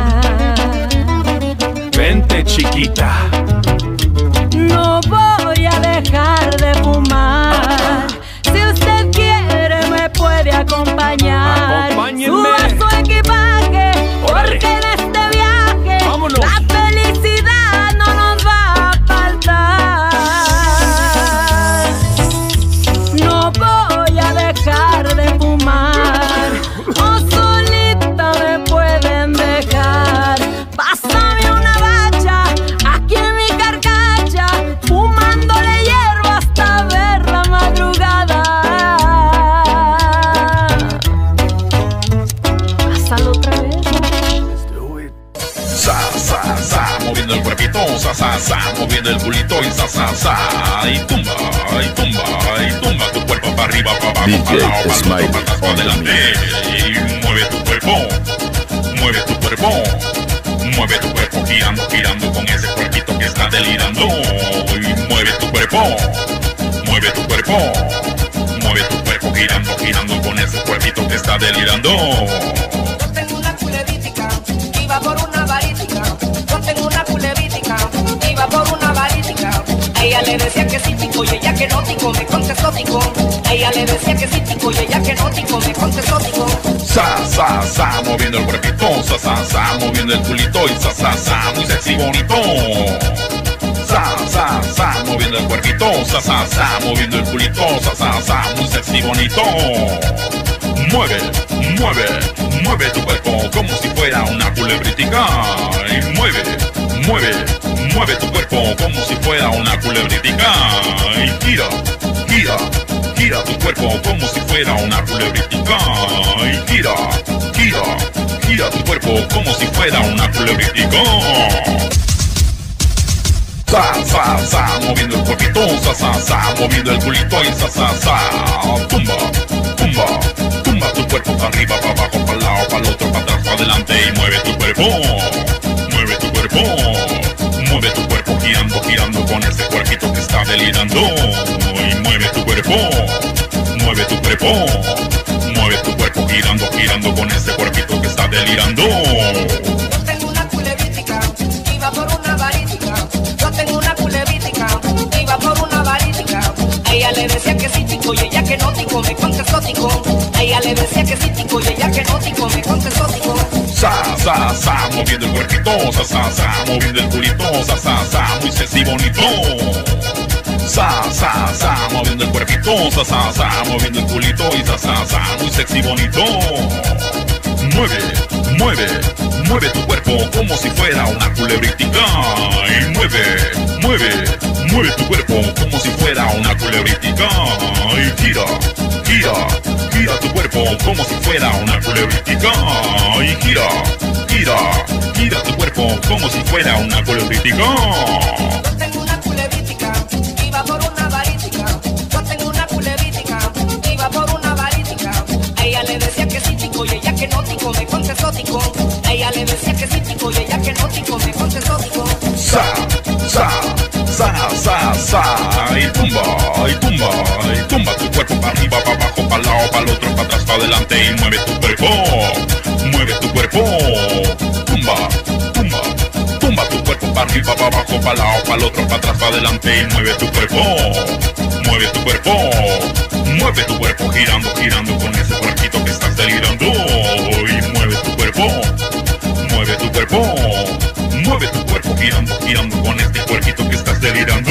Vente, chiquita. No voy a dejar de fumar, si usted quiere me puede acompañar. Acompáñenme. Suba su equipaje, porque en este viaje ¡vámonos! La felicidad no nos va a faltar. No voy a dejar de fumar, o solita me pueden dejar. Pásame una bacha aquí en mi carcacha, fumándole hierba hasta ver la madrugada. Pásalo otra vez. Sa, sa, sa, moviendo el cuerpito, sa, sa, sa, moviendo el culito y sa, sa, sa, y tumba, y tumba, y tumba tu cuerpo para arriba, para abajo, D J para abajo, Smiley para atrás, para adelante, y mueve tu cuerpo, mueve tu cuerpo, mueve tu cuerpo, girando, girando con ese cuerpito que está delirando, y mueve tu cuerpo, mueve tu cuerpo, que está delirando. Yo tengo una culerítica, iba por una varítica. Yo tengo una culerítica, iba por una varítica. A ella le decía que sí, tico, y ella que no, tico, me contestó, tico. A ella le decía que sí, tico, y ella que no, tico, me contestó, tico. Sa, sa, sa, moviendo el cuerpito, sa, sa, sa, moviendo el culito y sa, sa, sa, muy sexy, bonito. Sa, sa, sa, moviendo el cuerpito, sa, sa, sa, moviendo el culito, sa, sa, sa, muy sexy, bonito. Mueve, mueve, mueve tu cuerpo como si fuera una culebritica. Y mueve, mueve, mueve tu cuerpo como si fuera una culebritica. Y gira, gira, gira tu cuerpo como si fuera una culebritica. Y gira, gira, gira tu cuerpo como si fuera una culebritica. Sa, sa, sa, moviendo el cuerpito, sa, sa, sa, moviendo el culito y sa, sa, sa. Tumba, tumba, tumba tu cuerpo para arriba, para abajo, para el lado, para el otro, para atrás, para adelante y mueve tu cuerpo. Mueve tu cuerpo, mueve tu cuerpo girando, girando con ese cuerpito que está delirando. Y mueve tu cuerpo, mueve tu cuerpo, mueve tu cuerpo girando, girando con ese cuerpito que está delirando. Yo tengo una culerítica, iba por una varítica. Yo tengo una culerítica, iba por una varítica. A ella le decía que sí, tico, y ella que no, tico, me contestó, tico. A ella le decía que sí, tico, y ella que no, tico, me contestó, tico. Sa, sa, sa, moviendo el cuerpito, sa, sa, sa, moviendo el culito, sa, sa, sa, muy sexy, bonito. Sa, sa, sa, moviendo el cuerpito, sa, sa, sa, moviendo el culito y sa, sa, sa, muy sexy, bonito. Mueve, mueve, mueve tu cuerpo como si fuera una culebritica. Y mueve, mueve, mueve tu cuerpo como si fuera una culebritica. Y gira, gira, gira tu cuerpo como si fuera una culebritica. Y gira, gira, gira tu cuerpo como si fuera una culebritica. Yo tengo una culerítica, iba por una varítica. Yo tengo una culerítica, iba por una varítica. A ella le decía que sí, tico, y ella que no, tico, me contestó, tico. A ella le decía que sí, tico, y ella que no, tico, me contestó, tico. Sa, sa, sa, sa, sa, y tumba, y tumba, y tumba tu cuerpo para arriba, para abajo, para el lado, para el otro, para atrás, para adelante y mueve tu cuerpo, mueve tu cuerpo, tumba, tumba, tumba tu cuerpo para arriba, para abajo, para el lado, para el otro, para atrás, para adelante y mueve tu cuerpo, mueve tu cuerpo, mueve tu cuerpo girando, girando con ese cuerpito que estás delirando. Y mueve tu cuerpo, mueve tu cuerpo, mueve tu cuerpo girando, girando con este cuerpito que estás delirando.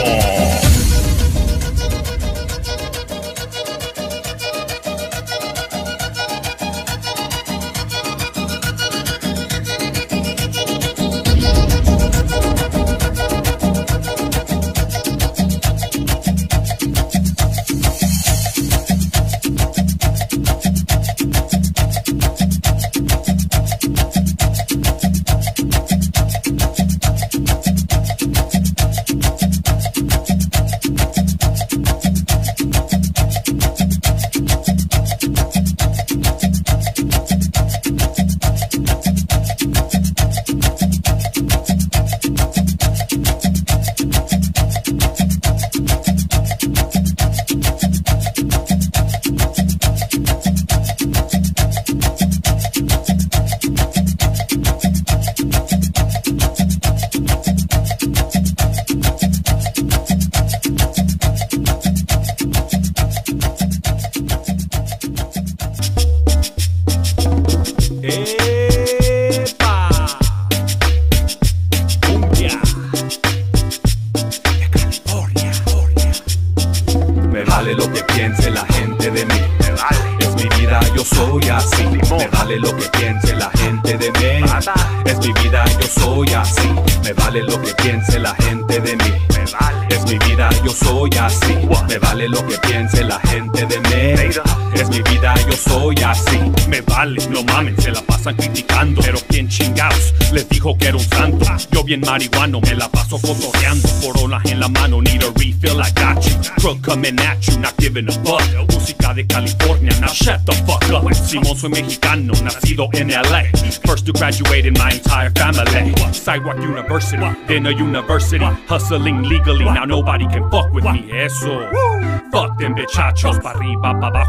Bien marihuano, me la paso fotoreando, coronas en la mano, need a refill, I got you. Drug coming at you, not giving a fuck. Música de California, now shut the fuck up. Simón, soy mexicano, nacido en L A. First to graduate in my entire family. Sidewalk University, then a university. Hustling legally, now nobody can fuck with me. Eso. Fuck them bichachos, pa' arriba, pa' abajo, they get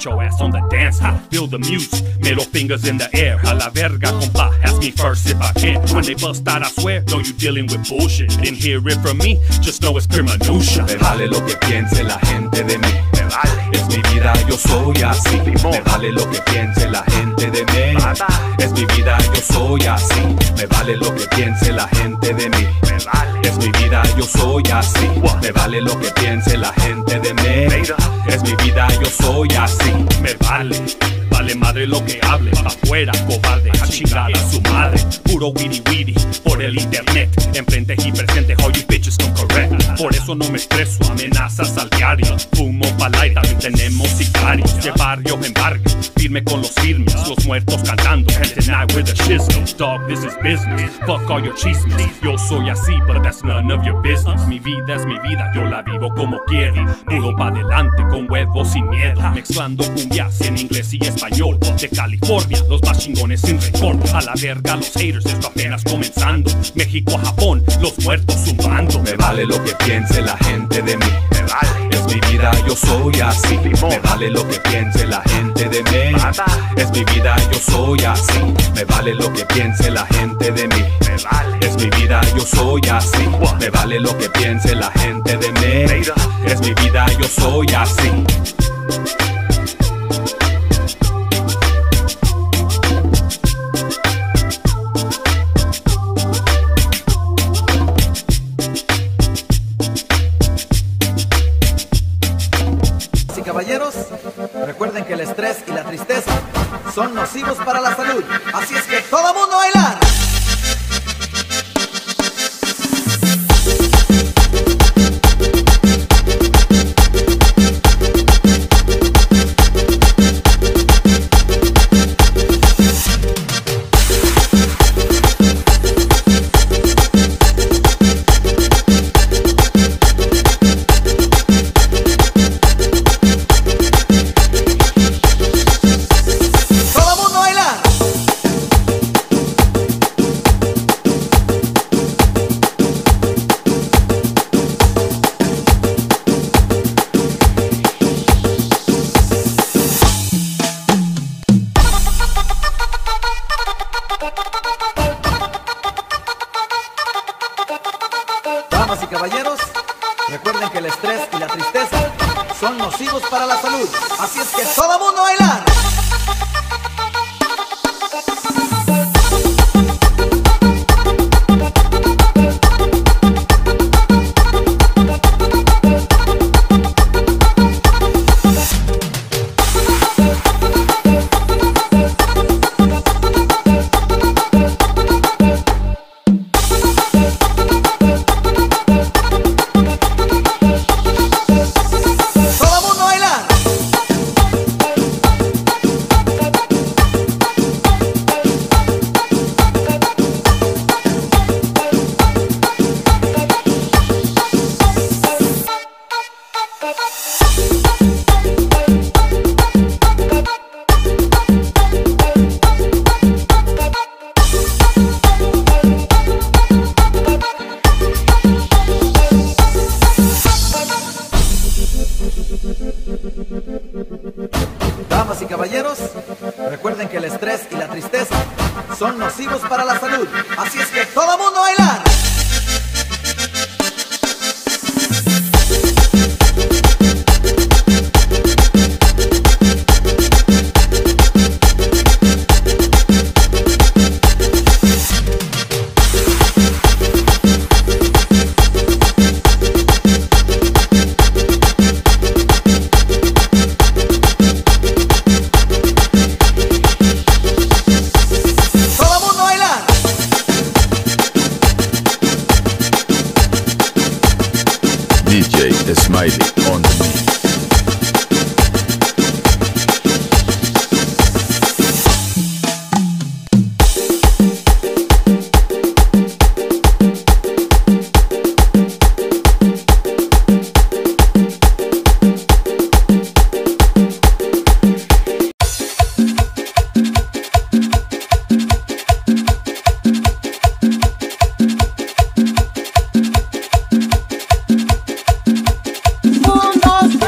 your ass on the dance floor. Feel the music, middle fingers in the air. A la verga, compa, ask me first if I care. When they bust out, I swear, know you dealing with bullshit. Didn't hear it from me, just know it's pure minutia. Me vale lo que piense la gente de mí. Me vale. Es mi vida, yo soy así. Me vale lo que piense la gente de mí. Es mi vida, yo soy así. Me vale lo que piense la gente de mí. Me vale. Es mi vida, yo soy así. Me vale lo que piense la gente de mí. Es mi vida, yo soy así. Me vale, vale madre lo que hable. Pa' afuera, cobarde, a chingar a su madre. Puro witty witty, por el internet. Enfrente y presente, all you bitches come correct. Por eso no me estreso, amenazas al diario. Fumo pa'l aire, también tenemos sicarios. De barrio en barrio, firme con los firmes. Los muertos cantando, and tonight with the shizzle. Dog, this is business, fuck all your chismes. Yo soy así, but that's none of your business. Mi vida es mi vida, yo la vivo como quiero. Puro pa' adelante, con huevos sin miedo. Mezclando cumbias en inglés y español. De California, los más chingones sin récord. A la verga los haters, esto apenas comenzando. México a Japón, los muertos zumbando. Me vale lo que piense la gente de mí. Me vale. Es mi vida, yo soy así. Me vale lo que piense la gente de mí. Es mi vida, yo soy así. Me vale lo que piense la gente de mí. Me vale. Es mi vida, yo soy así. Me vale lo que piense la gente de mí. Es mi vida, yo soy así. Caballeros, recuerden que el estrés y la tristeza son nocivos para la salud, así es que todo mundo a bailar. Damas y caballeros, recuerden que el estrés y la tristeza son nocivos para la salud, así es que todo mundo a bailar. Damas y caballeros, recuerden que el estrés y la tristeza son nocivos para la salud, así es que todo mundo a bailar. D J Smiley on the mix. Un, dos,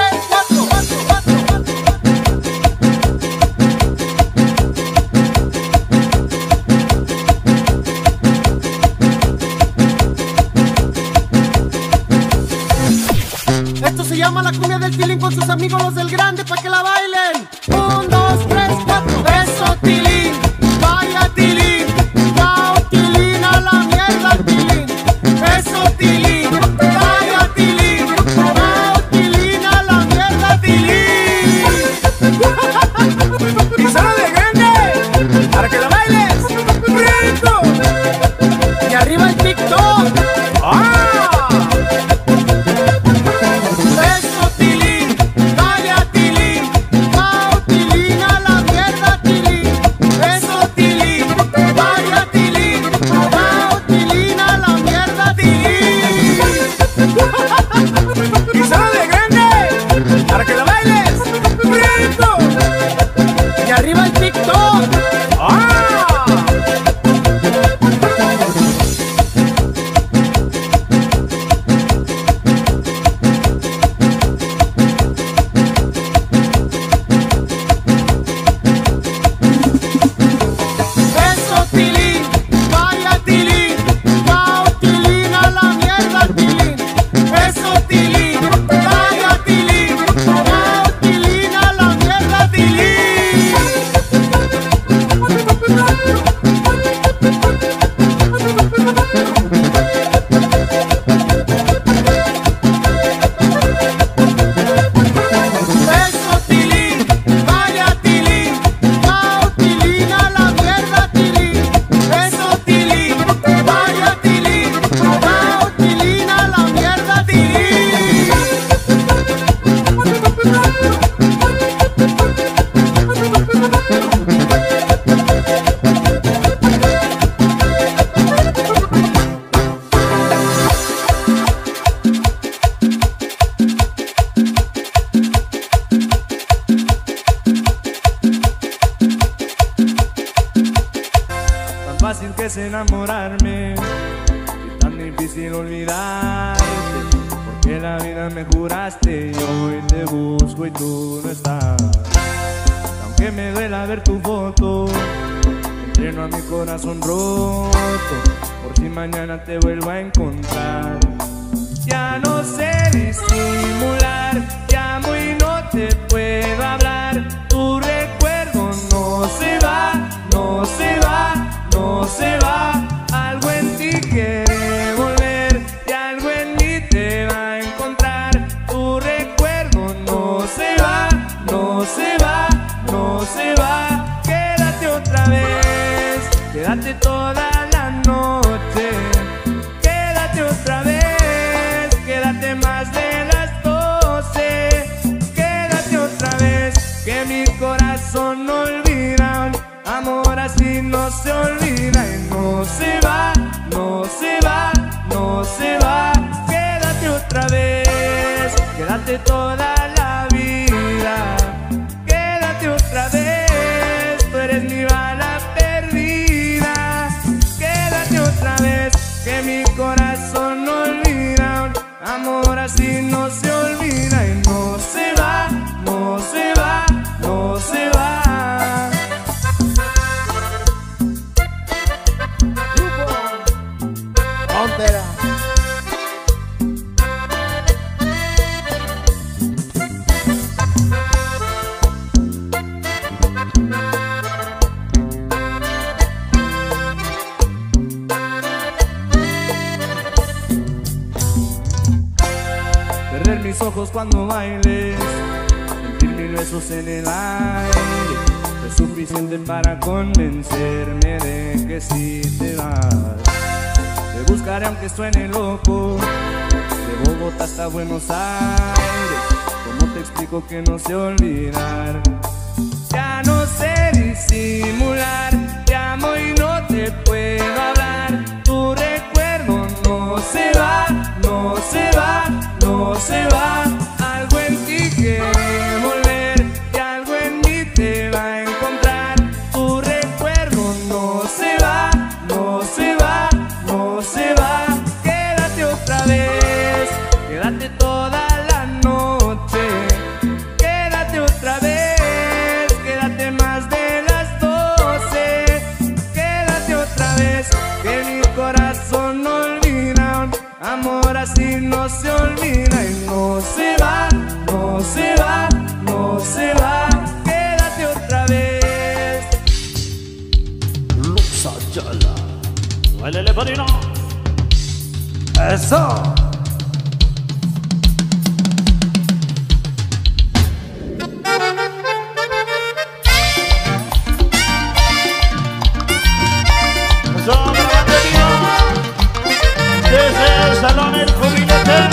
se llama la cumbia del Tilín con sus amigos los del Grande pa' que la bailen. Un, dos, tres, cuatro. Eso Tilín, vaya Tilín, vao Tilín a la mierda Tilín. Eso Tilín, vaya Tilín, vao Tilín a la mierda Tilín. Y solo de Grande, para que la bailes, rico. Y arriba el TikTok. ¡Ah! Fácil que es enamorarme y tan difícil olvidarte, porque la vida me juraste y hoy te busco y tú no estás. Aunque me duela ver tu foto, entreno a mi corazón roto, por si mañana te vuelvo a encontrar. Ya no sé disimular, llamo y no te puedo hablar. Tu recuerdo no se va, no se va, no se va. Algo en ti quiere volver y algo en mí te va a encontrar. Tu recuerdo no se va, no se va, no se va. Quédate otra vez, quédate toda la noche. Quédate otra vez, quédate más de las doce. Quédate otra vez, que mi corazón no olvida. Amor así no se olvida y no se va, no se va, no se va. Quédate otra vez, quédate toda la vida. Quédate otra vez, tú eres mi bala perdida. Quédate otra vez, que mi corazón no olvida. Amor así no se olvida y no se va, no se va, no se va. Perder mis ojos cuando bailes, sentir mil besos en el aire, es suficiente para convencerme de que si te vas. Te buscaré aunque suene loco, de Bogotá hasta Buenos Aires. ¿Cómo te explico que no sé olvidar? Ya no sé disimular, llamo y no te puedo hablar. Tu recuerdo no se va, no se va, no se va. Algo en ti quiere volver y algo en mí te va a encontrar. Tu recuerdo no se va, no se va, no se va. Quédate otra vez, quédate toda la noche. Quédate otra vez, quédate más de las doce. Quédate otra vez, que mi corazón no olvida. Amor así no se olvida y no se va. Bailele, padrino. Eso. Eso, grabando en vivo desde el salón El Jubilete.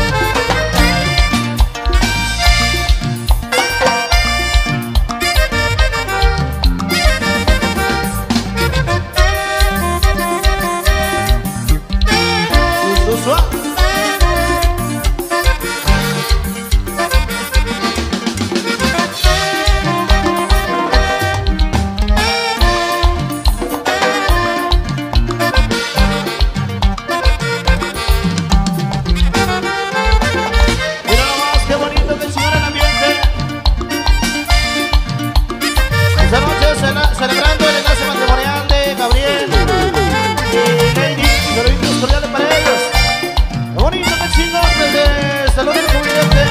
Celebrando el enlace matrimonial de Gabriel y Lady, saluditos cordiales para ellos. Qué bonito, qué chingón, desde el Salón del Jubilete.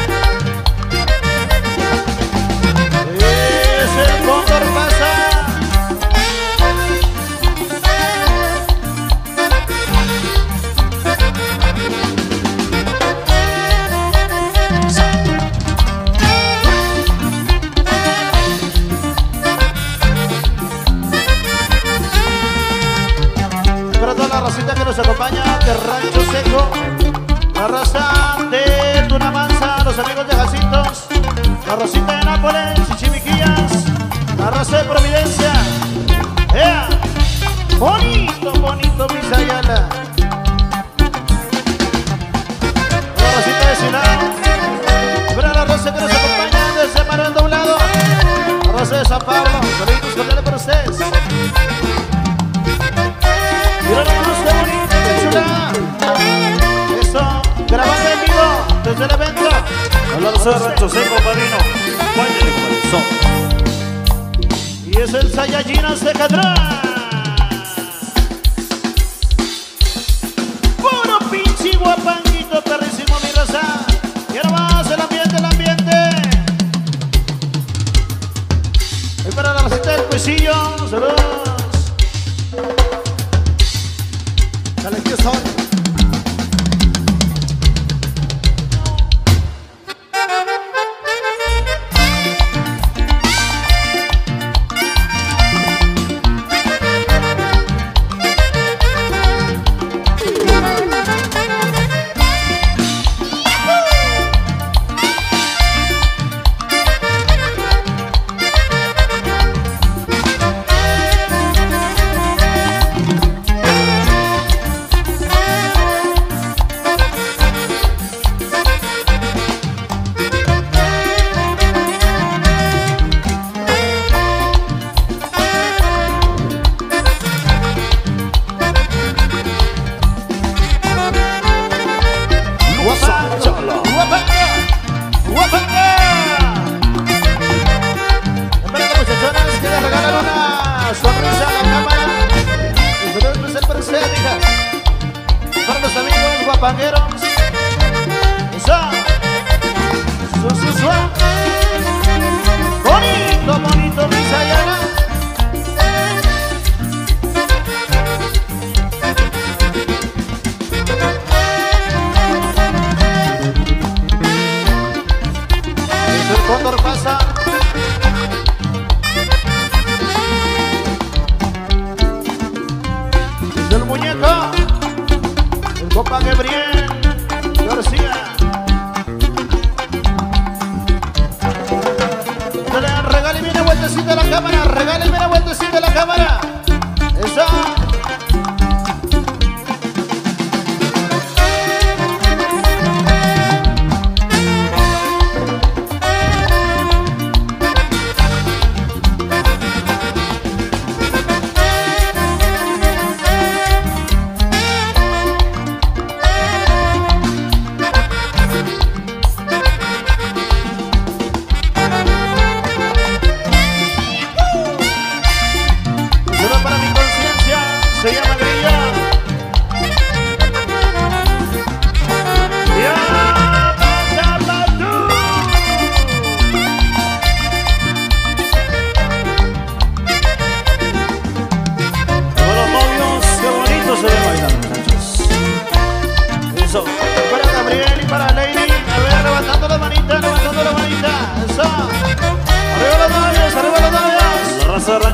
Es el Cóndor Pasa. La racita que nos acompaña de Rancho Seco, la raza de Tunamanza, los amigos de Jacintos, la racita de Nápoles, Chichimiquillas, la raza de Providencia. ¡Ea! Bonito, bonito, Visayala. La racita de Silao, mira la raza que nos acompaña desde Manuel Doblado, la raza de San Pablo, saludos cordiales para ustedes. Mira nomás qué bonito, qué chulada. Eso, grabando en vivo desde el evento. Hablando de Rancho Seco, padrino. Báilele como el son. Y es el Saiyajin de Cadrán. Puro pinche guapanguito, perrísimo, mi raza. Y ahora más el ambiente, el ambiente. Y para la racita del Cuisillo, saludos. Dale, ¿qué son?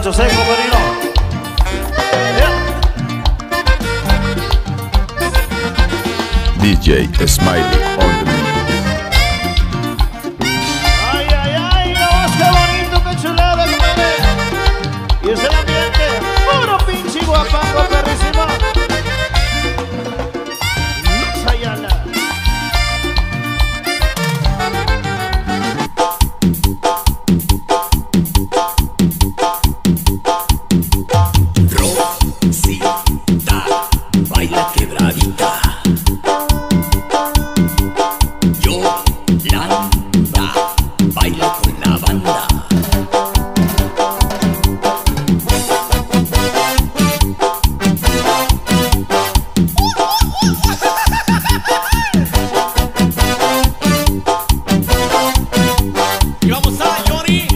Rancho Seco, Perino. D J Smiley on the mix. Ay, ay, ay, no, qué bonito, qué chulada, compadre. Y es el ambiente, puro pinche guapango, perrísimo. Luz Ayala. Rosita, baila quebradita. Yolanda, baila con la banda. Y vamos a Johnny.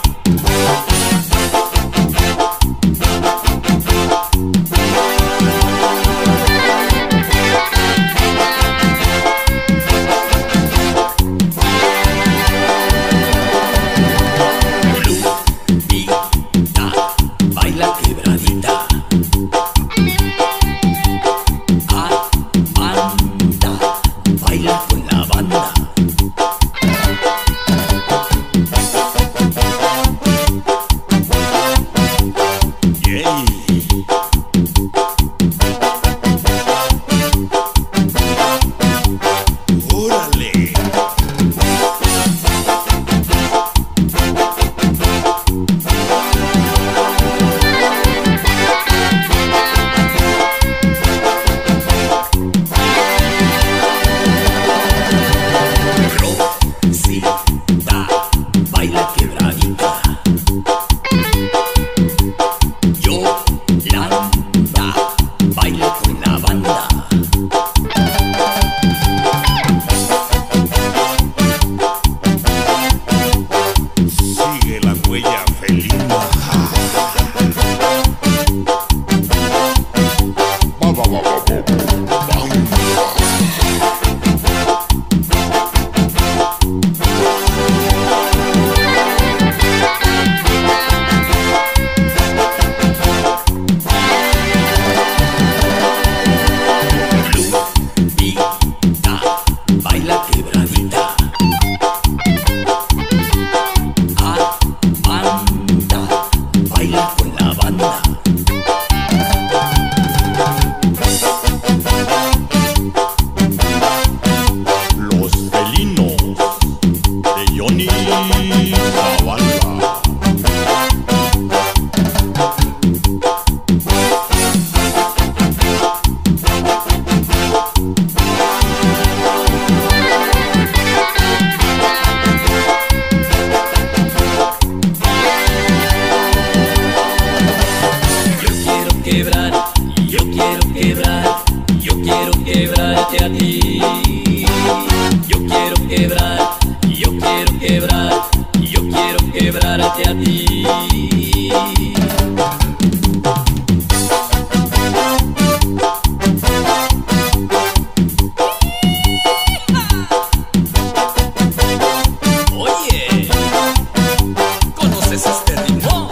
Baila quebradita. Amanda, baila con la banda. Yeah. Órale. Rosita, baila quebradita. Yolanda, baila con la banda. Sigue la huella felina. Va, va, va, va, va. Lupita, baila quebradita. Amanda, baila con la banda. Los felinos de Johnny Zavala. Yo quiero quebrar, yo quiero quebrar, yo quiero quebrarte a ti. Yo quiero quebrar, yo quiero quebrar, yo quiero quebrarte a ti. Oye, ¿conoces este ritmo?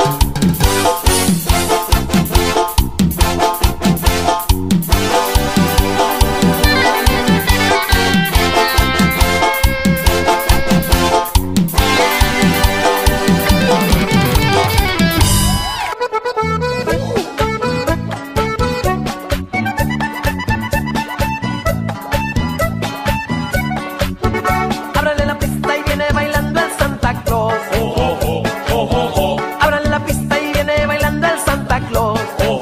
Ábrale la pista y viene bailando el Santa Claus. Ábrale la pista y viene bailando el Santa Claus.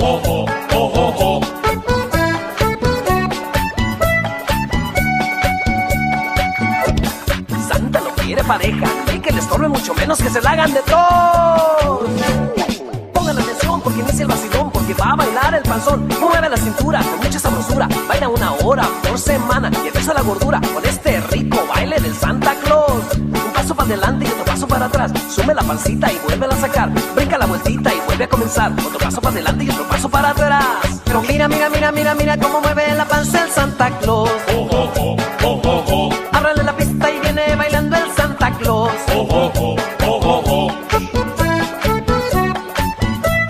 Santa no quiere pareja y que le estorbe mucho menos que se la hagan de todos. Pongan atención porque inicia el vacilón, porque va a bailar el panzón. Mueve la cintura con mucha sabrosura, baila una hora por semana y empieza la gordura con este rico baile del Santa Claus. Un paso para adelante y otro paso para atrás, sume la pancita y vuélvela a sacar, brinca la vueltita y vuelve a comenzar, otro paso para adelante y otro paso para atrás. Pero mira, mira, mira, mira, mira cómo mueve la panza el Santa Claus. Ábrale la pista y viene bailando el Santa Claus.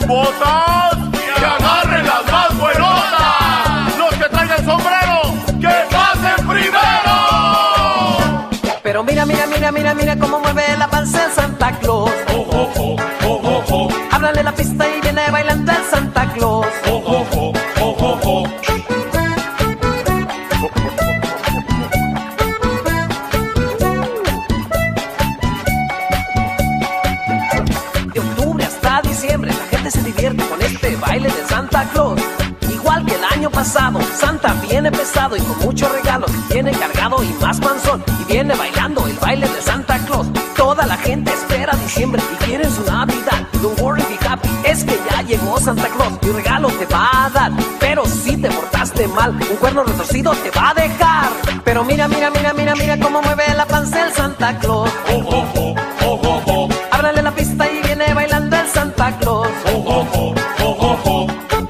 botas, que agarren las más buenotas. Los que traigan sombrero, que pasen primero. Pero mira, mira, mira, mira, mira cómo mueve la panza el Santa Claus. Oh, oh, oh, oh, oh, oh. Ábrale la pista y viene bailando el Santa Claus. Oh, oh, oh, oh, oh, oh. De octubre hasta diciembre la gente se divierte con este baile de Santa Claus. Igual que el año pasado, Santa viene pesado y con muchos regalos. Viene cargado y más panzón y viene bailando el baile de Santa Claus. Toda la gente espera diciembre y quieren su Navidad. Don't worry, be happy, es que ya llegó Santa Claus y un regalo te va a dar. Pero si te portaste mal, un cuerno retorcido te va a dejar. Pero mira, mira, mira, mira, mira cómo mueve la panza el Santa Claus. Oh, oh, oh, oh, oh, oh. Ábrale la pista y viene bailando el Santa Claus. Oh, oh, oh, oh, oh, oh.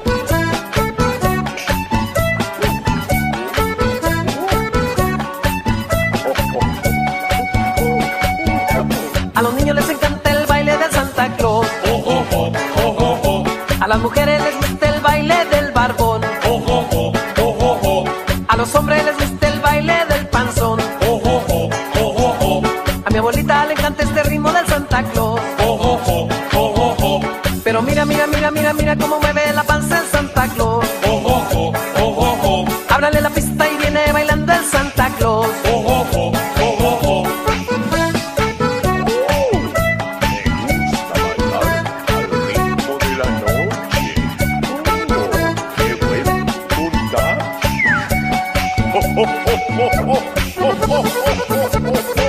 A los niños les encanta el baile del Santa Claus. Oh, oh, oh, oh, oh, oh. A las mujeres les gusta el baile del barbón. Oh, oh, oh, oh, oh, oh. A los hombres les gusta el baile del panzón. Oh, oh, oh, oh, oh, oh. A mi abuelita le encanta este ritmo del Santa Claus. Oh, oh, oh, oh, oh, oh. Pero mira, mira, mira, mira, mira cómo mueve la panza el Santa Claus. Oh, oh, oh, oh, oh, oh. Ábrale la pista y viene bailando el Santa Claus. Oh, oh, oh, oh, oh, oh. Oh, oh, oh, oh, oh, oh, oh, oh, oh.